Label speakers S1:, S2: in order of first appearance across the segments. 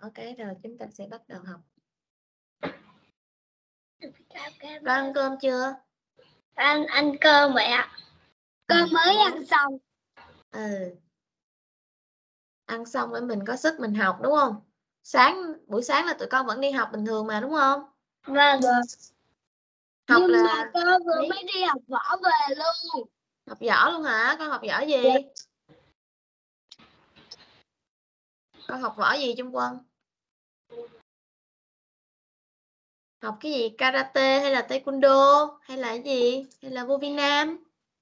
S1: Ok, rồi chúng ta sẽ bắt đầu học. Con ăn cơm chưa?
S2: Ăn cơm vậy ạ. Cơm mới ăn xong.
S1: Ăn xong để mình có sức mình học đúng không? Buổi sáng là tụi con vẫn đi học bình thường mà đúng không?
S2: Vâng.
S1: Học
S2: Nhưng
S1: là
S2: mà con vừa mới đi học võ về luôn.
S1: Học võ luôn hả? Con học võ gì? Con học võ gì Trung Quân? Học cái gì? Karate hay là taekwondo hay là cái gì? Hay là vô Việt Nam?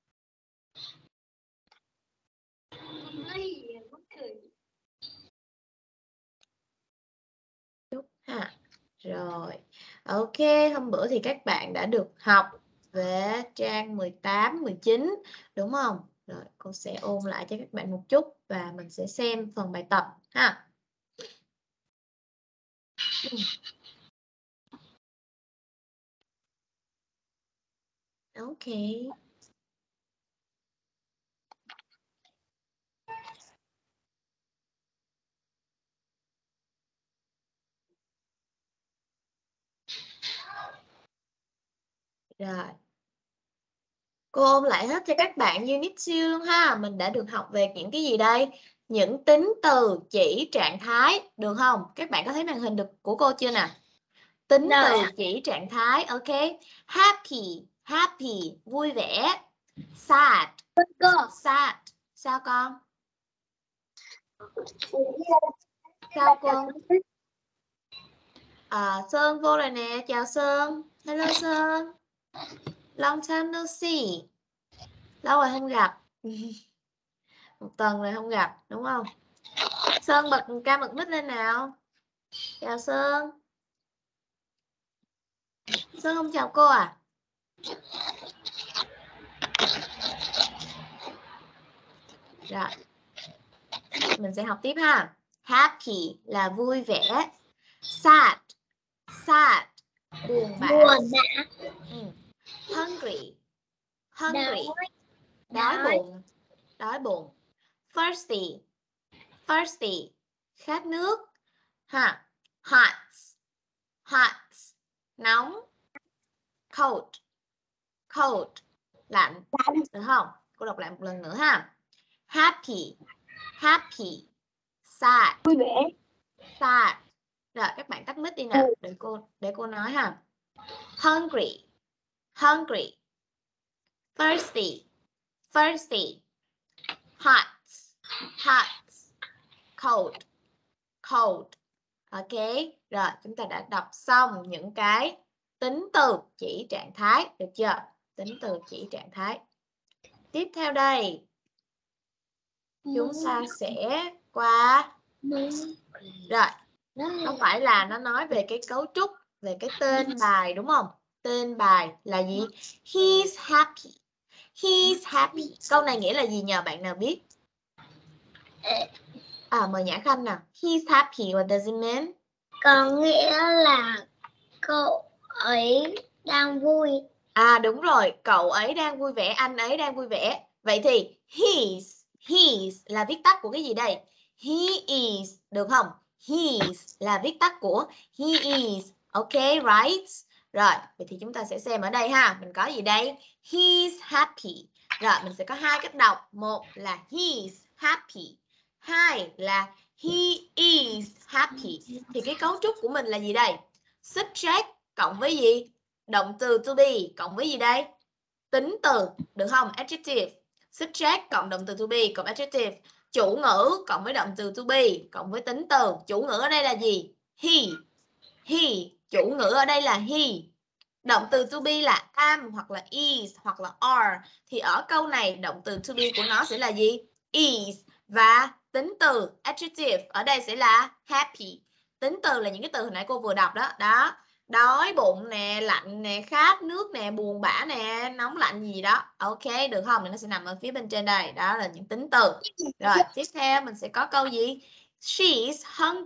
S1: Ha. Rồi. Ok, hôm bữa thì các bạn đã được học về trang 18, 19 đúng không? Rồi, cô sẽ ôn lại cho các bạn một chút và mình sẽ xem phần bài tập ha. Ok. Rồi. Cô ôn lại hết cho các bạn Unit 2 luôn ha. Mình đã được học về những cái gì đây? Những tính từ chỉ trạng thái, được không? Các bạn có thấy màn hình của cô chưa nè? Tính từ chỉ trạng thái, ok. Happy, vui vẻ. Sad, sao con? Sao con? Sơn vô rồi nè, chào Sơn. Hello Sơn. Long time no see. Lâu rồi không gặp. Một tuần rồi không gặp, đúng không? Sơn bật ca mật mic lên nào. Chào Sơn. Sơn không chào cô à? Rồi. Mình sẽ học tiếp ha. Happy là vui vẻ. Sad, buồn bã. Hungry, đói bụng. Thirsty, khát nước. Ha. Hot, nóng. Cold, lạnh. Được không? Cô đọc lại một lần nữa ha. Happy, sad,
S2: vui vẻ.
S1: Rồi các bạn tắt mic đi nào để cô nói ha. Hungry, thirsty, hot, cold. Ok, rồi chúng ta đã đọc xong những cái tính từ chỉ trạng thái, được chưa? Tính từ chỉ trạng thái. Tiếp theo đây, chúng ta sẽ qua. Rồi, không phải là nó nói về cái cấu trúc, về cái tên bài đúng không? Tên bài là gì? He's happy. Câu này nghĩa là gì nhờ bạn nào biết? Mời Nhã Khanh nào. He's happy, what does it mean?
S2: Có nghĩa là cậu ấy đang vui.
S1: Đúng rồi, cậu ấy đang vui vẻ, anh ấy đang vui vẻ. Vậy thì he's là viết tắt của cái gì đây? He is, được không? He's là viết tắt của he is. Ok, right? Rồi, vậy thì chúng ta sẽ xem ở đây ha. Mình có gì đây? He's happy. Rồi, mình sẽ có hai cách đọc. Một là he's happy. Hai là he is happy. Thì cái cấu trúc của mình là gì đây? Subject cộng với gì? Động từ to be cộng với gì đây? Tính từ, được không? Adjective. Subject cộng động từ to be cộng adjective. Chủ ngữ cộng với động từ to be cộng với tính từ. Chủ ngữ ở đây là gì? He. Chủ ngữ ở đây là he. Động từ to be là am hoặc là is hoặc là are. Thì ở câu này động từ to be của nó sẽ là gì? Is. Và tính từ adjective ở đây sẽ là happy. Tính từ là những cái từ hồi nãy cô vừa đọc đó. Đó. Đói bụng nè, lạnh nè, khát nước nè, buồn bã nè, nóng lạnh gì đó. Ok, được không? Thì nó sẽ nằm ở phía bên trên đây. Đó là những tính từ. Rồi, tiếp theo mình sẽ có câu gì? She's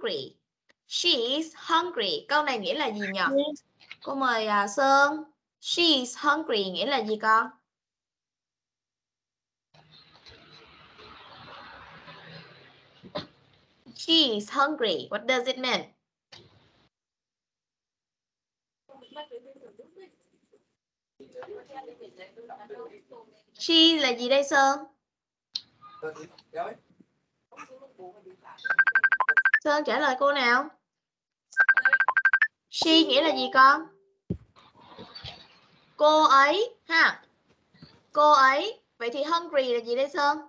S1: hungry. Câu này nghĩa là gì nhỉ? Cô mời Sơn. She's hungry nghĩa là gì con? She is hungry. What does it mean? She là gì đây Sơn? Sơn trả lời cô nào. She nghĩa là gì con? Cô ấy ha. Cô ấy. Vậy thì hungry là gì đây Sơn?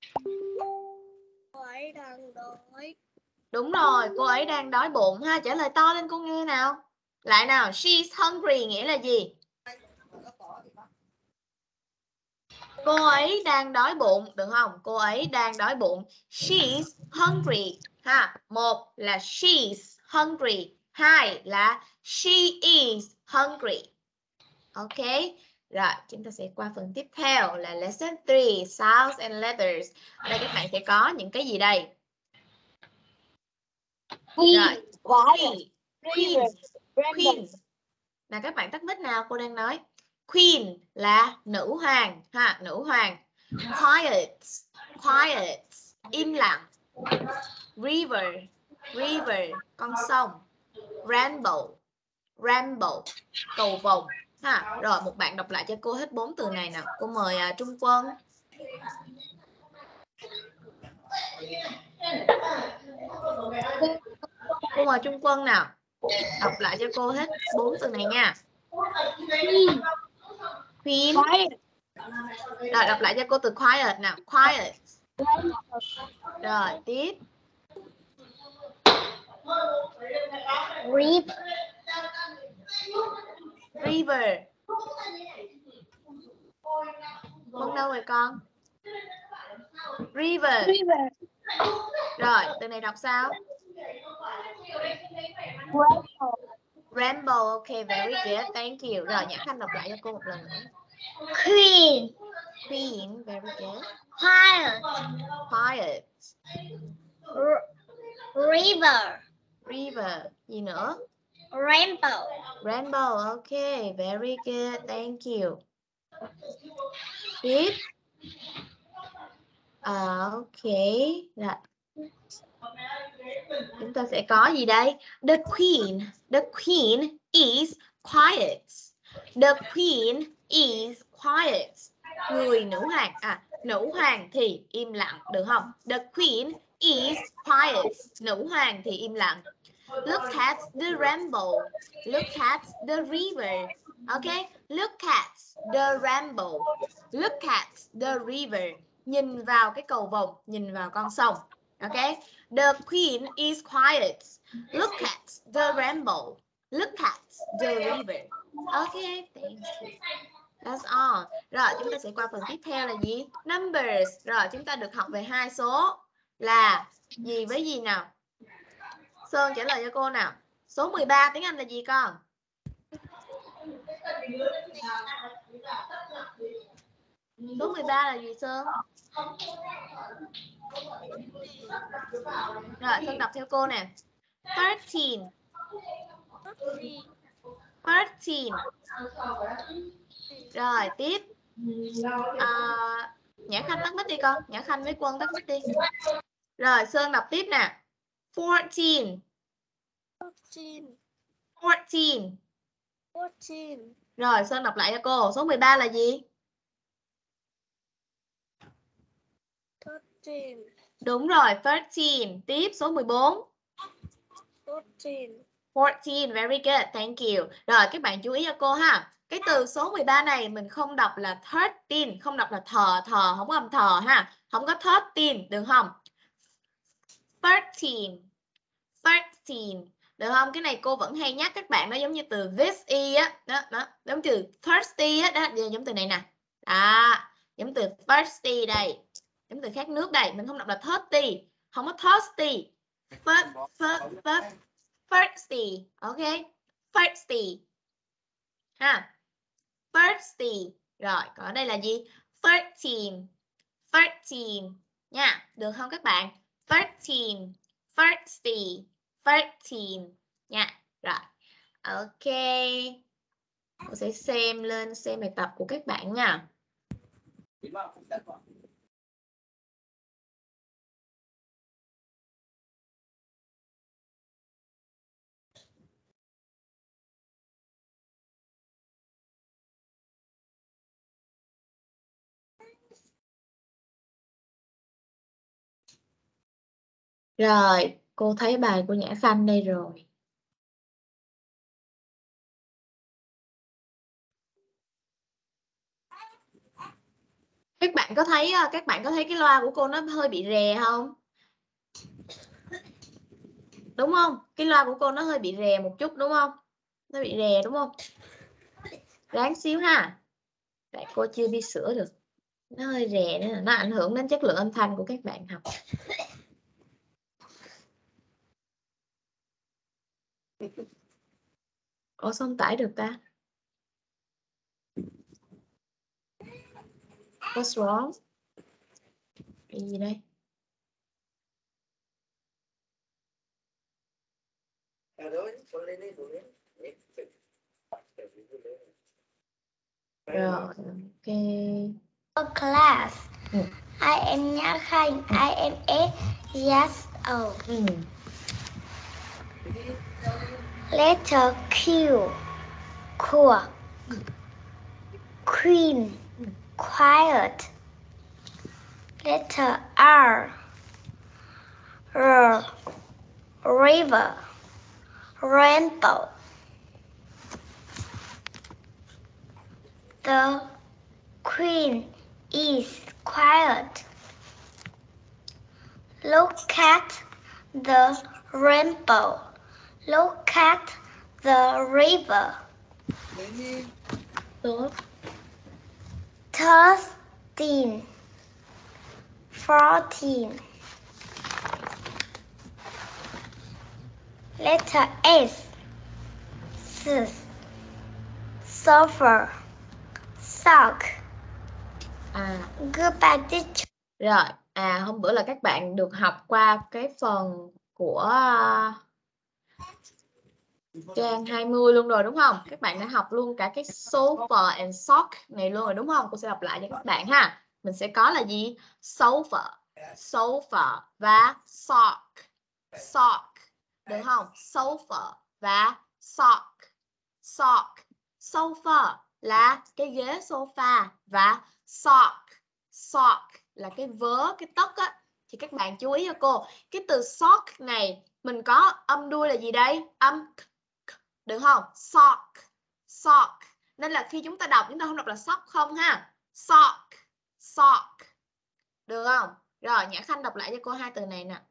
S2: Cô ấy đang đói.
S1: Đúng rồi, cô ấy đang đói bụng ha. Trả lời to lên cô nghe nào. Lại nào, she's hungry nghĩa là gì? Cô ấy đang đói bụng, được không? Cô ấy đang đói bụng. She's hungry ha. Một là she's hungry, hai là she is hungry. Ok. Rồi, chúng ta sẽ qua phần tiếp theo là lesson 3, sounds and letters. Ở đây các bạn sẽ có những cái gì đây? Rồi, queen. Queen. Nào các bạn tắt mic nào, cô đang nói. Queen là nữ hoàng ha, nữ hoàng. Quiet, quiet, im lặng. River, river, con sông. Ramble, ramble, cầu vồng ha. Rồi một bạn đọc lại cho cô hết 4 từ này nào. Cô mời Trung Quân. Cô mời Trung Quân nào. Đọc lại cho cô hết 4 từ này nha. Queen. Rồi đọc lại cho cô từ quiet nào. Quiet. Rồi tiếp. River. Vâng đâu rồi con? River. Rồi từ này đọc sao? Ramble. Ok, very good, thank you. Rồi Nhã Khanh đọc lại cho cô một lần nữa.
S2: Queen.
S1: Queen, very good.
S2: Quiet.
S1: Quiet.
S2: River.
S1: River. Gì nữa?
S2: Rainbow.
S1: Rainbow. Ok, very good, thank you. Tiếp. Ok. Rồi. Chúng ta sẽ có gì đây? The queen is quiet. The queen is quiet. Người nữ hoàng. Nữ hoàng thì im lặng, được không? The queen is quiet. Nữ hoàng thì im lặng. Look at the rainbow. Look at the river. Ok, look at the rainbow. Look at the river. Nhìn vào cái cầu vồng, nhìn vào con sông. Ok, the queen is quiet. Look at the rainbow. Look at the river. Ok, thank you. That's all. Rồi chúng ta sẽ qua phần tiếp theo là gì? Numbers. Rồi chúng ta được học về hai số là gì với gì nào? Sơn trả lời cho cô nào. Số 13 tiếng Anh là gì con? Số 13 là gì Sơn? Rồi Sơn đọc theo cô nè. 13. 13. Rồi tiếp. Nhã Khanh tắt mic đi con. Nhã Khanh với Quân tắt mic đi. Rồi Sơn đọc tiếp nè. 14. 14. Rồi Sơn đọc lại cho cô. Số 13 là gì?
S2: 13.
S1: Đúng rồi, 13. Tiếp số 14. 14, very good, thank you. Rồi các bạn chú ý cho cô ha. Cái từ số 13 này mình không đọc là 13, không đọc là thờ, không có âm thờ ha. Không có 13, được không? 13. 13. Được không? Cái này cô vẫn hay nhắc các bạn, nó giống như từ this is á, đó, giống từ thirsty á, đó, giống từ này nè. Đó, giống từ thirsty đây. Giống từ khát nước đây, mình không đọc là thirsty, không có thirsty. Thirsty, ok? Thirsty. Ha. Thirsty. Rồi, còn ở đây là gì? 13. 13 nha. Được không các bạn? 13. Thirsty. 13 nha. Rồi. Ok. Cô sẽ xem bài tập của các bạn nha. Rồi, cô thấy bài của Nhã Khanh đây rồi. Các bạn có thấy cái loa của cô nó hơi bị rè không? Đúng không? Cái loa của cô nó hơi bị rè một chút đúng không? Nó bị rè đúng không? Ráng xíu ha. Tại cô chưa đi sửa được. Nó hơi rè nữa, nó ảnh hưởng đến chất lượng âm thanh của các bạn học. Ủa sao không tải được ta? What's wrong? Cái gì đây? Rồi, ok.
S2: Class. I am Nhã Khanh. I am 8 years old. Letter Q. Cool. Queen. Quiet. Letter R. River. Rainbow. The queen is quiet. Look at the rainbow. Look at the river. 13. 14. Letter S. Sulfur. Sock. Goodbye teacher.
S1: Rồi, hôm bữa là các bạn được học qua cái phần của trang 20 luôn rồi đúng không? Các bạn đã học luôn cả cái sulfur and sock này luôn rồi đúng không? Cô sẽ đọc lại cho các bạn ha. Mình sẽ có là gì? Sulfur và sock. Sock. Được không? Sulfur và sock. Sock. Sulfur là cái ghế sofa và sock. Sock là cái vớ, cái tất á. Thì các bạn chú ý cho cô. Cái từ sock này mình có âm đuôi là gì đây? Âm được không? Sock. Sock. Nên là khi chúng ta đọc chúng ta không đọc là sock không ha. Sock. Sock. Được không? Rồi Nhã Khanh đọc lại cho cô hai từ này nè.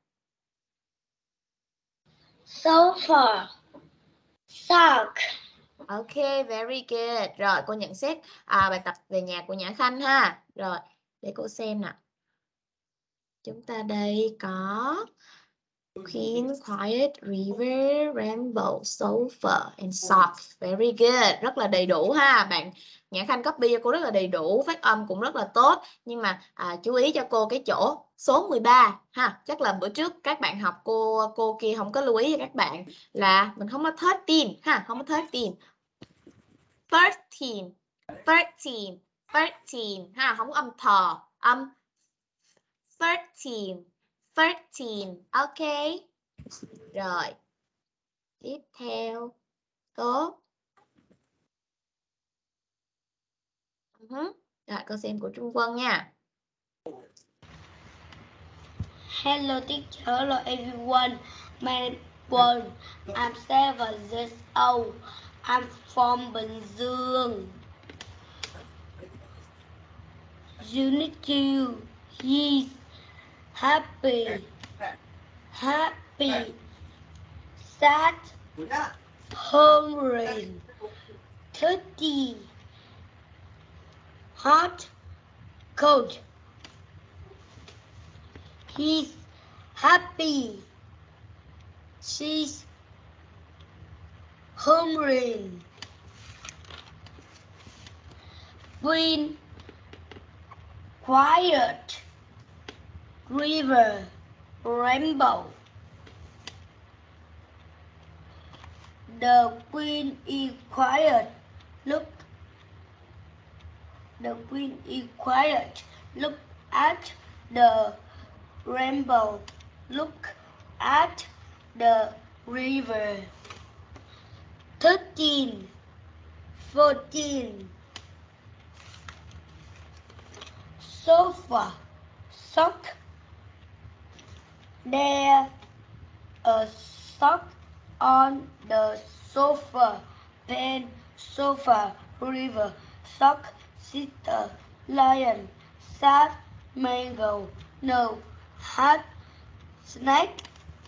S2: Sulfur. Sock.
S1: Ok, very good. Rồi cô nhận xét bài tập về nhà của Nhã Khanh ha. Rồi, để cô xem nè. Chúng ta đây có Queen, Quiet, River, Rainbow, Sulfur and Sock. Very good. Rất là đầy đủ ha. Bạn Nhã Khanh copy cho cô rất là đầy đủ. Phát âm cũng rất là tốt. Nhưng mà chú ý cho cô cái chỗ số 13 ha. Chắc là bữa trước các bạn học cô kia không có lưu ý cho các bạn là mình không có 13 ha. Không có 13. 13. 13. 13 ha. Không có âm thờ. Âm 13. 13. Ok. Rồi. Tiếp theo. Tốt. Rồi, con xem của Trung Quân nha.
S2: Hello teacher, hello everyone. My name is Quân. I'm 7 years old. I'm from Bình Dương. Unit 2. He's happy. Happy. Sad. Hungry. Thirsty. Hot. Cold. He's happy. She's hungry. Green. Quiet. River. Rainbow. The queen is quiet. Look. The queen is quiet. Look at the rainbow. Look at the river. 13. 14. Sofa. Sock. There a sock on the sofa. Pen, sofa, river, sock, sister, lion, sad, mango, no, hat, snake.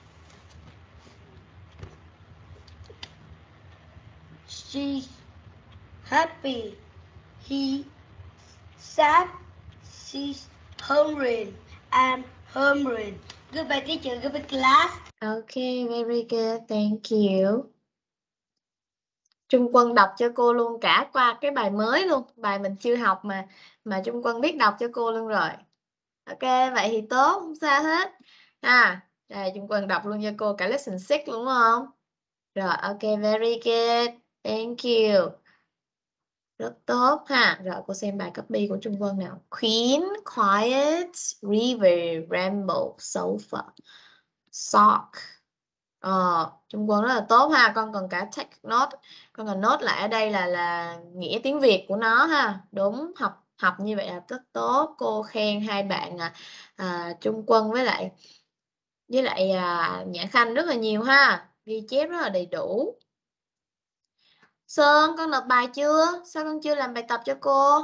S2: She's happy. He sad. She's hungry. I'm hungry. Goodbye teacher, goodbye class.
S1: Okay, very good, thank you. Trung Quân đọc cho cô luôn cả qua cái bài mới luôn, bài mình chưa học mà Trung Quân biết đọc cho cô luôn rồi. Ok, vậy thì tốt, không sao hết. Đây Trung Quân đọc luôn cho cô cả lesson 6 luôn đúng không? Rồi, ok, very good, thank you. Rất tốt ha. Rồi cô xem bài copy của Trung Quân nào. Queen, quiet, river, ramble, sofa, sock. Trung Quân rất là tốt ha. Con cần cả take note. Con cần note lại ở đây là nghĩa tiếng Việt của nó ha. Đúng, học như vậy là rất tốt. Cô khen hai bạn Trung Quân với lại Nhã Khanh rất là nhiều ha. Ghi chép rất là đầy đủ. Sơn, con nộp bài chưa? Sao con chưa làm bài tập cho cô?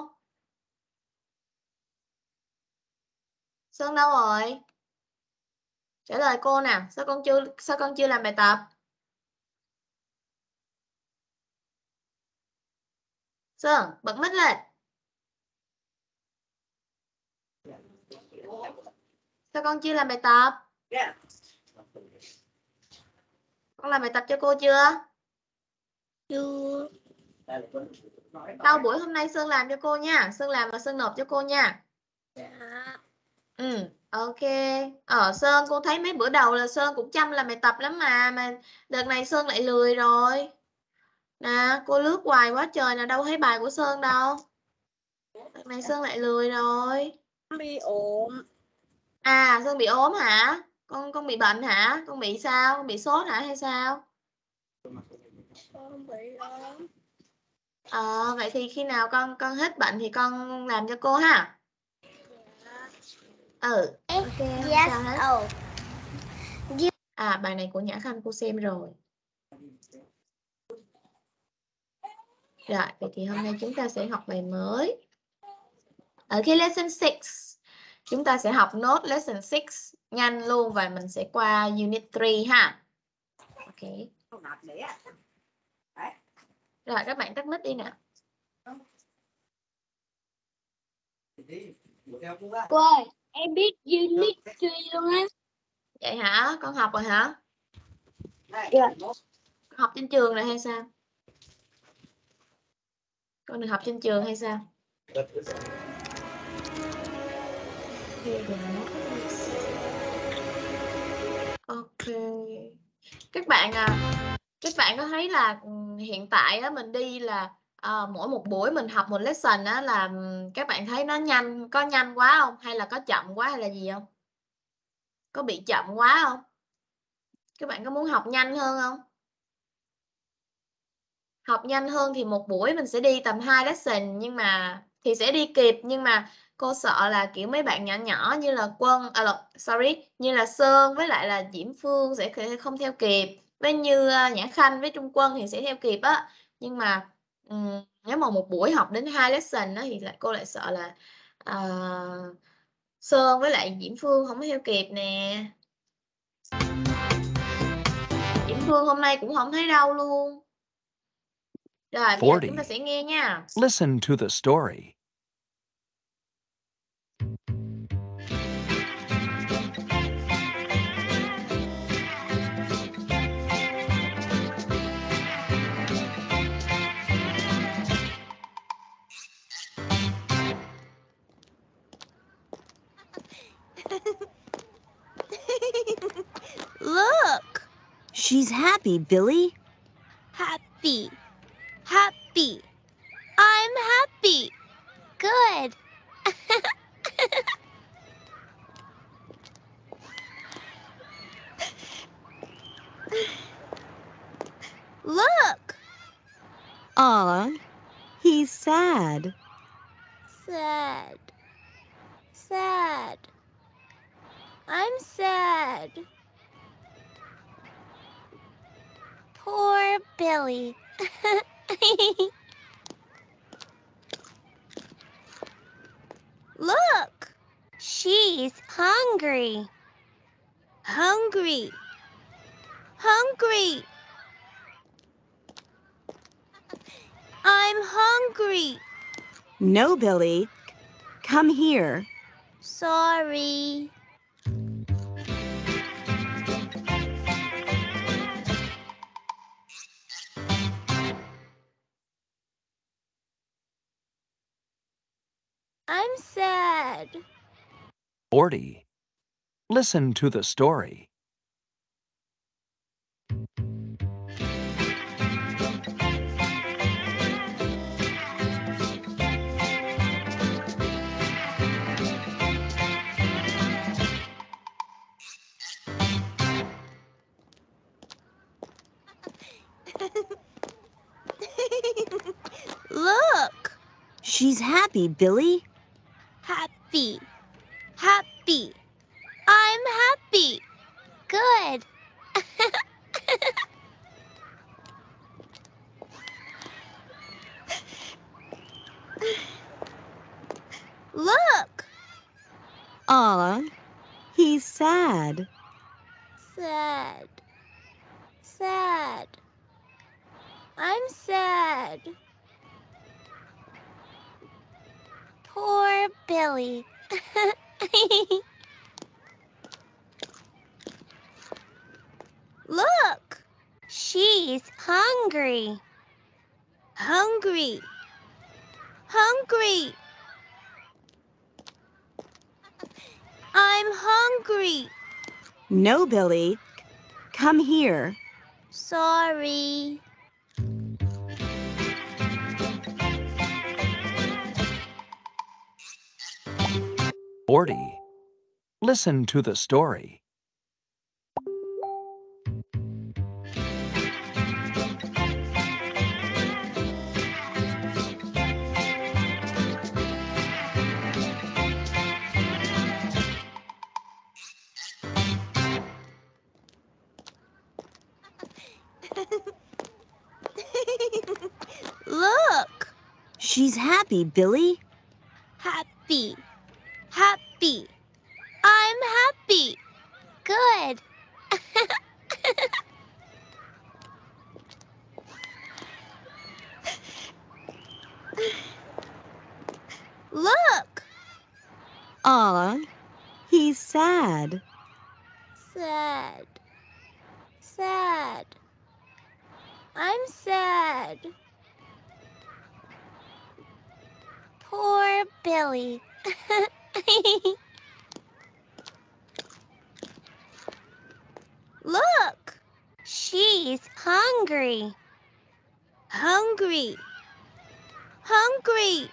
S1: Sơn đâu rồi? Trả lời cô nào. Sao con chưa làm bài tập? Sơn, bật mic lên. Sao con chưa làm bài tập? Con làm bài tập cho cô chưa?
S2: Chưa.
S1: Sau buổi hôm nay Sơn làm cho cô nha. Sơn làm và Sơn nộp cho cô nha.
S2: Dạ.
S1: Ok. Sơn, cô thấy mấy bữa đầu là Sơn cũng chăm làm bài tập lắm mà đợt này Sơn lại lười rồi. Nè, cô lướt hoài quá trời nào đâu thấy bài của Sơn đâu. Đợt này Sơn lại lười rồi.
S2: Bị ốm.
S1: Sơn bị ốm hả? Con bị bệnh hả? Con bị sao? Con bị sốt hả hay sao?
S2: Con bị ốm.
S1: Vậy thì khi nào con hết bệnh thì con làm cho cô ha. Ok, không sao hết. Bài này của Nhã Khanh cô xem rồi. Rồi, vậy thì hôm nay chúng ta sẽ học bài mới. Ở cái lesson 6, chúng ta sẽ học nốt lesson 6 nhanh luôn và mình sẽ qua unit 3 ha. Ok. Rồi, các bạn tắt mic đi nào.
S2: Cô ơi, em biết unit 3 luôn á.
S1: Vậy hả? Con học rồi hả?
S2: Dạ.
S1: Con học trên trường rồi hay sao? Con được học trên trường hay sao? Ok. Các bạn có thấy là hiện tại á, mình đi là mỗi một buổi mình học một lesson á, là các bạn thấy nó có nhanh quá không? Hay là có chậm quá hay là gì không? Có bị chậm quá không? Các bạn có muốn học nhanh hơn không? Học nhanh hơn thì một buổi mình sẽ đi tầm 2 lesson nhưng mà thì sẽ đi kịp, nhưng mà cô sợ là kiểu mấy bạn nhỏ nhỏ như là như là Sơn với lại là Diễm Phương sẽ không theo kịp, với như Nhã Khanh với Trung Quân thì sẽ theo kịp á, nhưng mà nếu mà một buổi học đến 2 lesson đó, thì cô lại sợ là Sơn với lại Diễm Phương không theo kịp nè. Diễm Phương hôm nay cũng không thấy đâu luôn. Rồi bây giờ chúng ta sẽ nghe nha.
S3: Listen to the story.
S4: Look! She's happy, Billy.
S5: Happy. Happy. I'm happy. Good. Look.
S4: Aw, he's sad.
S5: Sad. Sad. I'm sad. sad. Poor Billy. Look, she's hungry. Hungry. Hungry. I'm hungry.
S4: No, Billy. Come here.
S5: Sorry. I'm sad.
S3: 40. Listen to the story.
S5: Look.
S4: She's happy, Billy.
S5: Happy. Happy. I'm happy. Good. Look.
S4: Aw, he's sad.
S5: Sad. Sad. I'm sad. Poor Billy. Look. She's hungry. Hungry. Hungry. I'm hungry.
S4: No, Billy. Come here.
S5: Sorry.
S3: Forty. Listen to the story.
S5: Look.
S4: She's happy, Billy.
S5: Happy. Happy. I'm happy. Good. Look.
S4: Aw, he's sad.
S5: Sad. Sad. I'm sad. Poor Billy. Look. She's hungry. Hungry. Hungry.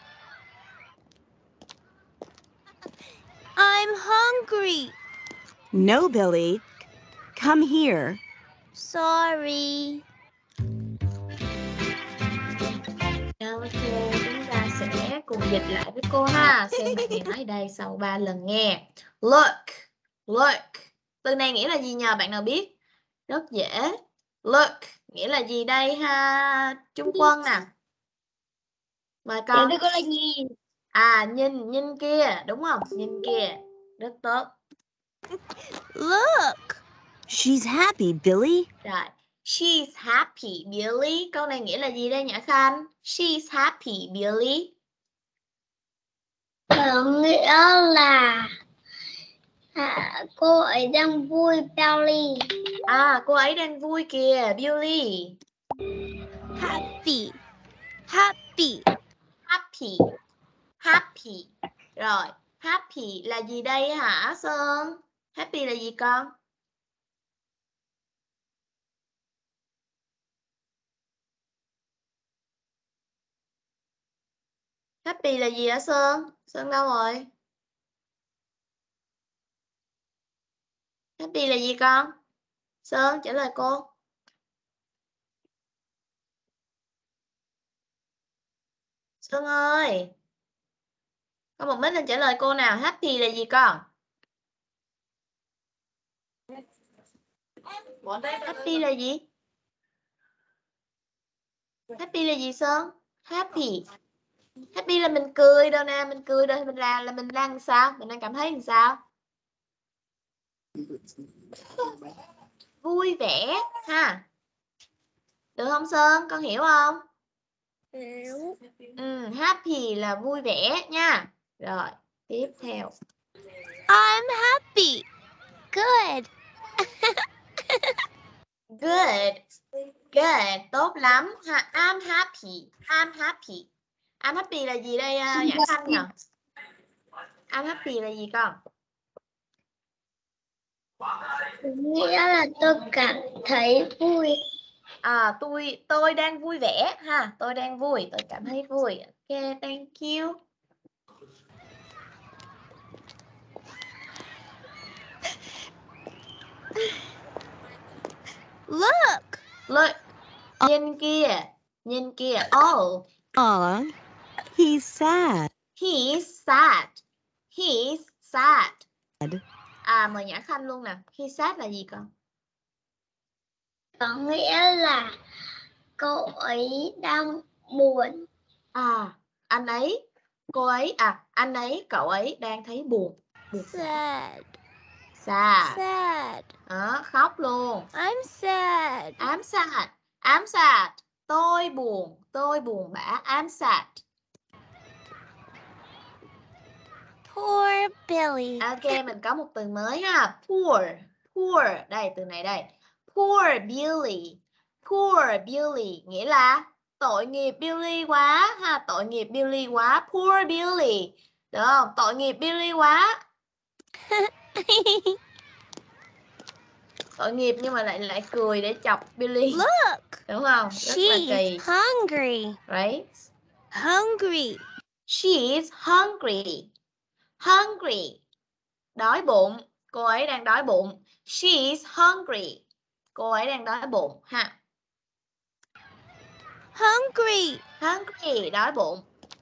S5: I'm hungry.
S4: No, Billy. Come here.
S5: Sorry.
S1: Ok, chúng ta sẽ cùng dịch lại với cô ha. Xem bạn này nói đây sau 3 lần nghe. Look, look. Từ này nghĩa là gì nhờ bạn nào biết? Rất dễ. Look nghĩa là gì đây ha? Trung Quân nè. Mời con.
S2: Dạ, cô là nhìn.
S1: À, nhìn kia, đúng không? Nhìn kia. Rất tốt.
S5: Look.
S4: She's happy, Billy.
S1: Rồi. She's happy, Billy. Câu này nghĩa là gì đây Nhã Khanh? She's happy, Billy.
S2: Nghĩa là cô ấy đang vui, Billy.
S1: À, cô ấy đang vui kìa, Billy.
S5: Happy. Happy.
S1: Happy. Happy. Rồi, happy là gì đây hả Sơn? Happy là gì con? Happy là gì hả Sơn? Sơn đâu rồi? Happy là gì con? Sơn trả lời cô. Sơn ơi. Con một mic lên trả lời cô nào. Happy là gì con? Happy là gì? Happy là gì Sơn? Happy. Happy là mình cười đâu nè, mình cười đâu, mình là mình đang làm sao? Mình đang cảm thấy làm sao? Vui vẻ ha. Được không Sơn? Con hiểu không?
S5: Hiểu.
S1: Happy là vui vẻ nha. Rồi, tiếp theo.
S5: I'm happy. Good.
S1: Good. Good, tốt lắm ha. I'm happy. I'm happy. I'm happy là gì đây Nhã Khanh nhỉ? I'm happy là gì con?
S2: Nghĩa là tôi cảm thấy vui.
S1: Tôi đang vui vẻ ha. Tôi đang vui, tôi cảm thấy vui. Ok, thank you.
S5: Look.
S1: Look. Nhìn kia. Oh,
S4: Aw, he's sad.
S1: he's sad. He's sad. Mời Nhã Khanh luôn nè. He's sad là gì con?
S2: Có nghĩa là cô ấy đang buồn.
S1: Anh ấy, cô ấy, anh ấy, cậu ấy đang thấy buồn.
S5: Sad.
S1: Sad.
S5: Sad.
S1: Khóc luôn.
S5: I'm sad.
S1: I'm sad. I'm sad. Tôi buồn bã. I'm sad.
S5: Poor Billy.
S1: Ok, mình có một từ mới ha. Poor. Poor. Đây, từ này đây. Poor Billy. Poor Billy. Nghĩa là tội nghiệp Billy quá ha. Tội nghiệp Billy quá. Poor Billy. Được không? Tội nghiệp Billy quá. Tội nghiệp nhưng mà lại cười để chọc Billy.
S5: Look.
S1: Đúng không? Rất là kỳ.
S5: She's hungry.
S1: Right?
S5: Hungry.
S1: She's hungry. Hungry. Đói bụng. Cô ấy đang đói bụng. She's hungry. Cô ấy đang đói bụng ha.
S5: Hungry.
S1: Hungry, đói bụng.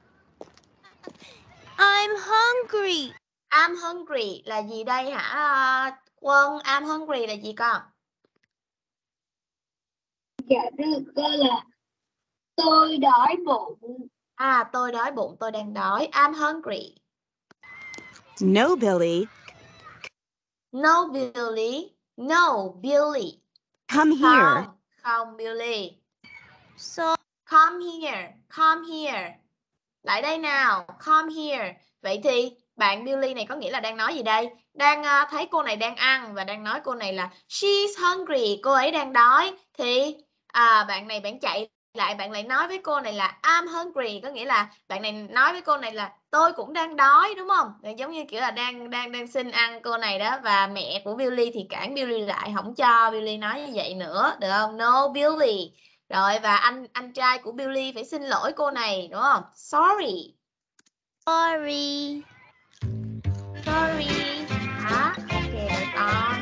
S5: I'm hungry.
S1: I'm hungry là gì đây hả Quân? I'm hungry là gì con?
S2: Dạ được coi là tôi đói bụng.
S1: Tôi đói bụng, tôi đang đói. I'm hungry.
S4: No, Billy.
S1: No Billy. No Billy.
S4: Come here.
S1: Không Billy.
S5: So
S1: Come here. Come here. Lại đây nào. Come here. Vậy thì bạn Billy này có nghĩa là đang nói gì đây? Đang thấy cô này đang ăn và đang nói cô này là she's hungry. Cô ấy đang đói. Thì bạn này bạn chạy lại, bạn lại nói với cô này là I'm hungry. Có nghĩa là bạn này nói với cô này là tôi cũng đang đói, đúng không? Giống như kiểu là đang xin ăn cô này đó. Và mẹ của Billy thì cản Billy lại, không cho Billy nói như vậy nữa. Được không? No Billy. Rồi và anh trai của Billy phải xin lỗi cô này, đúng không? Sorry.
S5: sorry.
S1: Sorry. Ok con.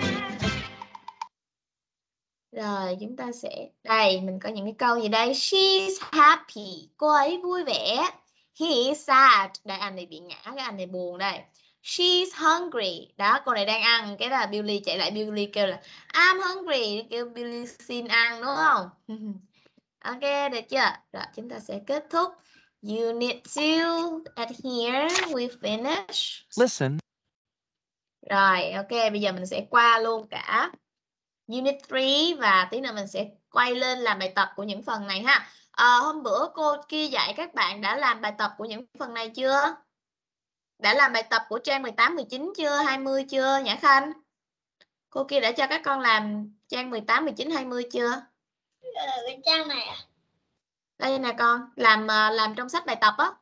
S1: Rồi chúng ta sẽ đây, mình có những cái câu gì đây? She's happy. Cô ấy vui vẻ. He is sad. Đây anh này bị ngã, cái anh này buồn đây. She's hungry. Đó, cô này đang ăn, cái là Billy chạy lại, Billy kêu là I'm hungry, kêu Billy xin ăn, đúng không? Ok, được chưa? Rồi chúng ta sẽ kết thúc Unit 2 at here. We finish.
S3: Listen.
S1: Rồi, ok, bây giờ mình sẽ qua luôn cả Unit 3 và tí nữa mình sẽ quay lên làm bài tập của những phần này ha. Hôm bữa cô kia dạy các bạn đã làm bài tập của những phần này chưa? Đã làm bài tập của trang 18, 19 chưa? 20 chưa Nhã Khanh? Cô kia đã cho các con làm trang 18, 19, 20 chưa?
S2: Cái trang này à?
S1: Đây nè con, làm trong sách bài tập á.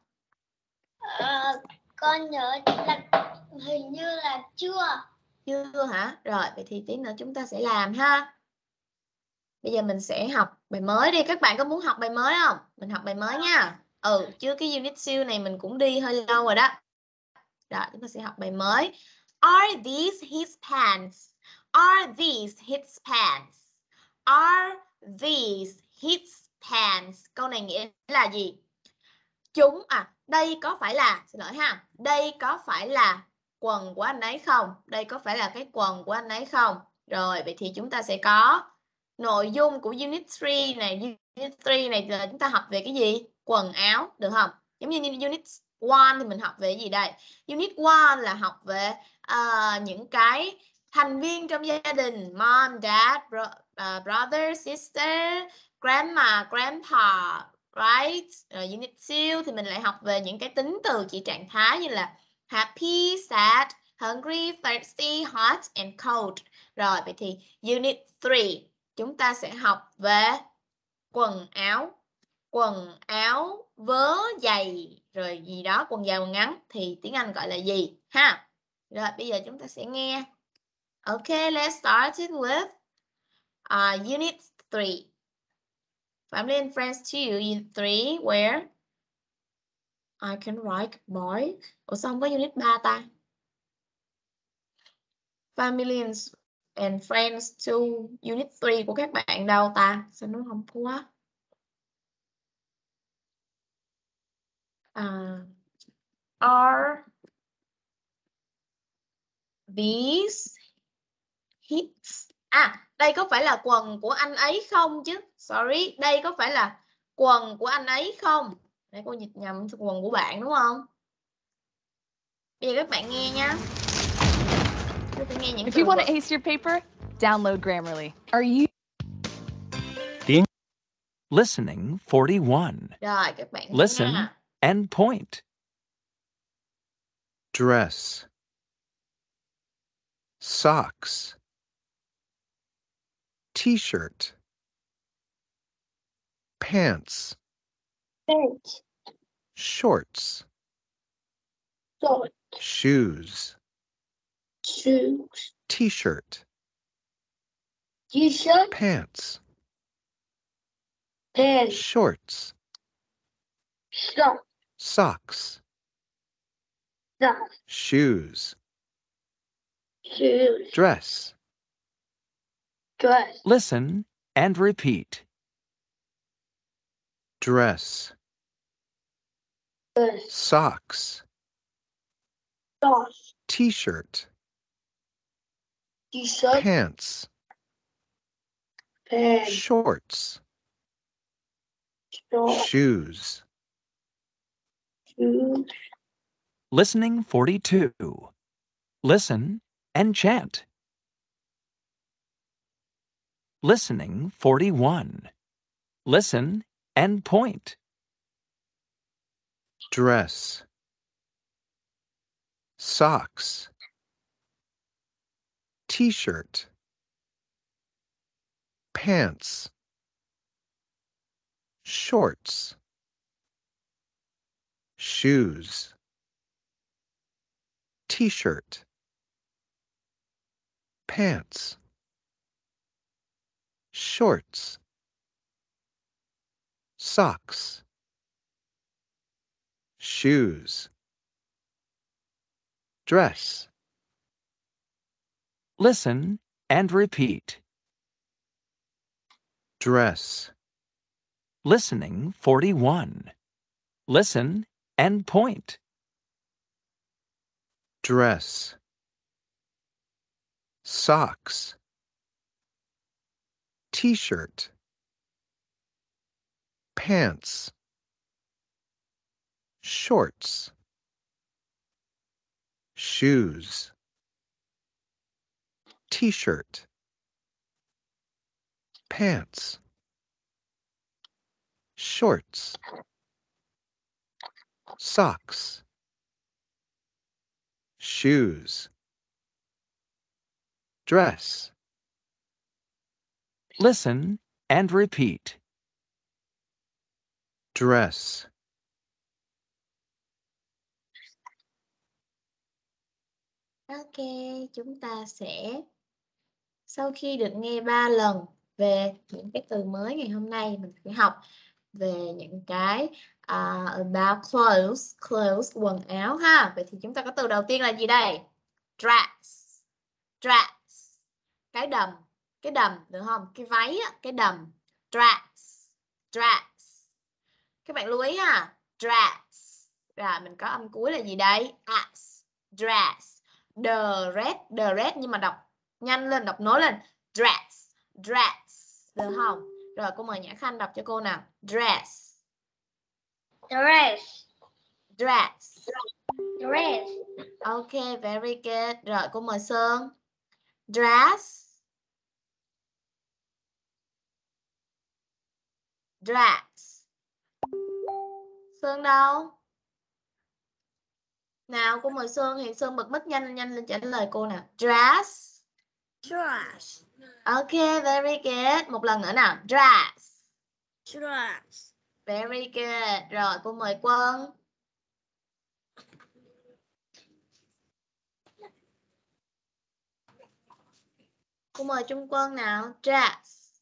S2: Con nhớ là hình như là chưa.
S1: Chưa hả? Rồi, vậy thì tí nữa chúng ta sẽ làm ha. Bây giờ mình sẽ học bài mới đi. Các bạn có muốn học bài mới không? Mình học bài mới nha. Chứ cái unit siêu này mình cũng đi hơi lâu rồi đó. Rồi, chúng ta sẽ học bài mới. Are these his pants? Are these his pants? Are these his pants? Câu này nghĩa là gì? Đây có phải là, xin lỗi ha. Đây có phải là quần của anh ấy không? Đây có phải là cái quần của anh ấy không? Rồi, vậy thì chúng ta sẽ có nội dung của Unit 3 này. Unit 3 này là chúng ta học về cái gì? Quần áo, được không? Giống như Unit 1 thì mình học về gì đây? Unit 1 là học về những cái thành viên trong gia đình. Mom, dad, brother, sister, grandma, grandpa, right? Rồi Unit 2 thì mình lại học về những cái tính từ chỉ trạng thái như là happy, sad, hungry, thirsty, hot and cold. Rồi, vậy thì Unit 3 chúng ta sẽ học về quần áo, vớ, giày, rồi gì đó, quần dài quần ngắn thì tiếng Anh gọi là gì ha. Rồi, bây giờ chúng ta sẽ nghe. Okay, let's start it with Unit 3. Family and friends to Unit 3 where I can write boy. Ủa sao không có Unit 3 ta? Family and friends to Unit 3 của các bạn đâu ta? Sao nó không có? Are these his? Đây có phải là quần của anh ấy không chứ? Sorry, đây có phải là quần của anh ấy không? Đây cô dịch nhầm quần của bạn đúng không? Bây giờ các bạn nghe nha. Nghe những
S6: If you want to ace your paper, download Grammarly. Are you?
S3: Listening 41.
S1: Rồi các bạn
S3: Listen
S1: nha.
S3: and point.
S7: Dress, socks, t-shirt, pants,
S2: Pants.
S7: shorts,
S2: Shorts.
S7: shoes,
S2: Shoes.
S7: t-shirt,
S2: T-shirt.
S7: pants,
S2: Pants.
S7: shorts,
S2: Socks.
S7: socks,
S2: Socks.
S7: shoes,
S2: Shoes.
S7: dress,
S2: Dress.
S3: Listen and repeat.
S7: dress,
S2: Dress.
S7: socks,
S2: Socks.
S7: t-shirt,
S2: T-shirt.
S7: pants,
S2: Pants.
S7: shorts,
S2: Shorts.
S7: shoes.
S2: Shoes.
S3: Listening 42. Listen and chant. Listening 41. Listen and point.
S7: Dress, socks, t-shirt, pants, shorts, shoes, t-shirt, pants, shorts, socks, shoes, dress.
S3: Listen and repeat.
S7: Dress,
S3: Listening 41. Listen and point.
S7: dress, socks, t-shirt, pants, shorts, shoes, t-shirt, pants, shorts, socks, shoes, dress.
S3: Listen and repeat.
S7: Dress,
S1: Ok, chúng ta sẽ sau khi được nghe 3 lần về những cái từ mới ngày hôm nay, mình sẽ học về những cái about clothes, quần áo ha. Vậy thì chúng ta có từ đầu tiên là gì đây? Dress, cái đầm được không? Cái váy á, cái đầm. Dress. Các bạn lưu ý ha. Dress. Rồi mình có âm cuối là gì đây? S. Dress. The red nhưng mà đọc Nhanh lên, đọc nối lên. Dress. Dress. Được không? Rồi cô mời Nhã Khanh đọc cho cô nào. Dress.
S2: Dress.
S1: Dress.
S2: Dress.
S1: Ok, very good. Rồi cô mời Sơn. Dress. Dress. Sơn đâu? Nào cô mời Sơn, thì Sơn bật mic nhanh lên trả lời cô nào. Dress.
S5: Dress.
S1: Ok, very good. Một lần nữa nào. Dress.
S5: Dress.
S1: Very good. Rồi cô mời Quân. Cô mời Trung Quân nào. Dress.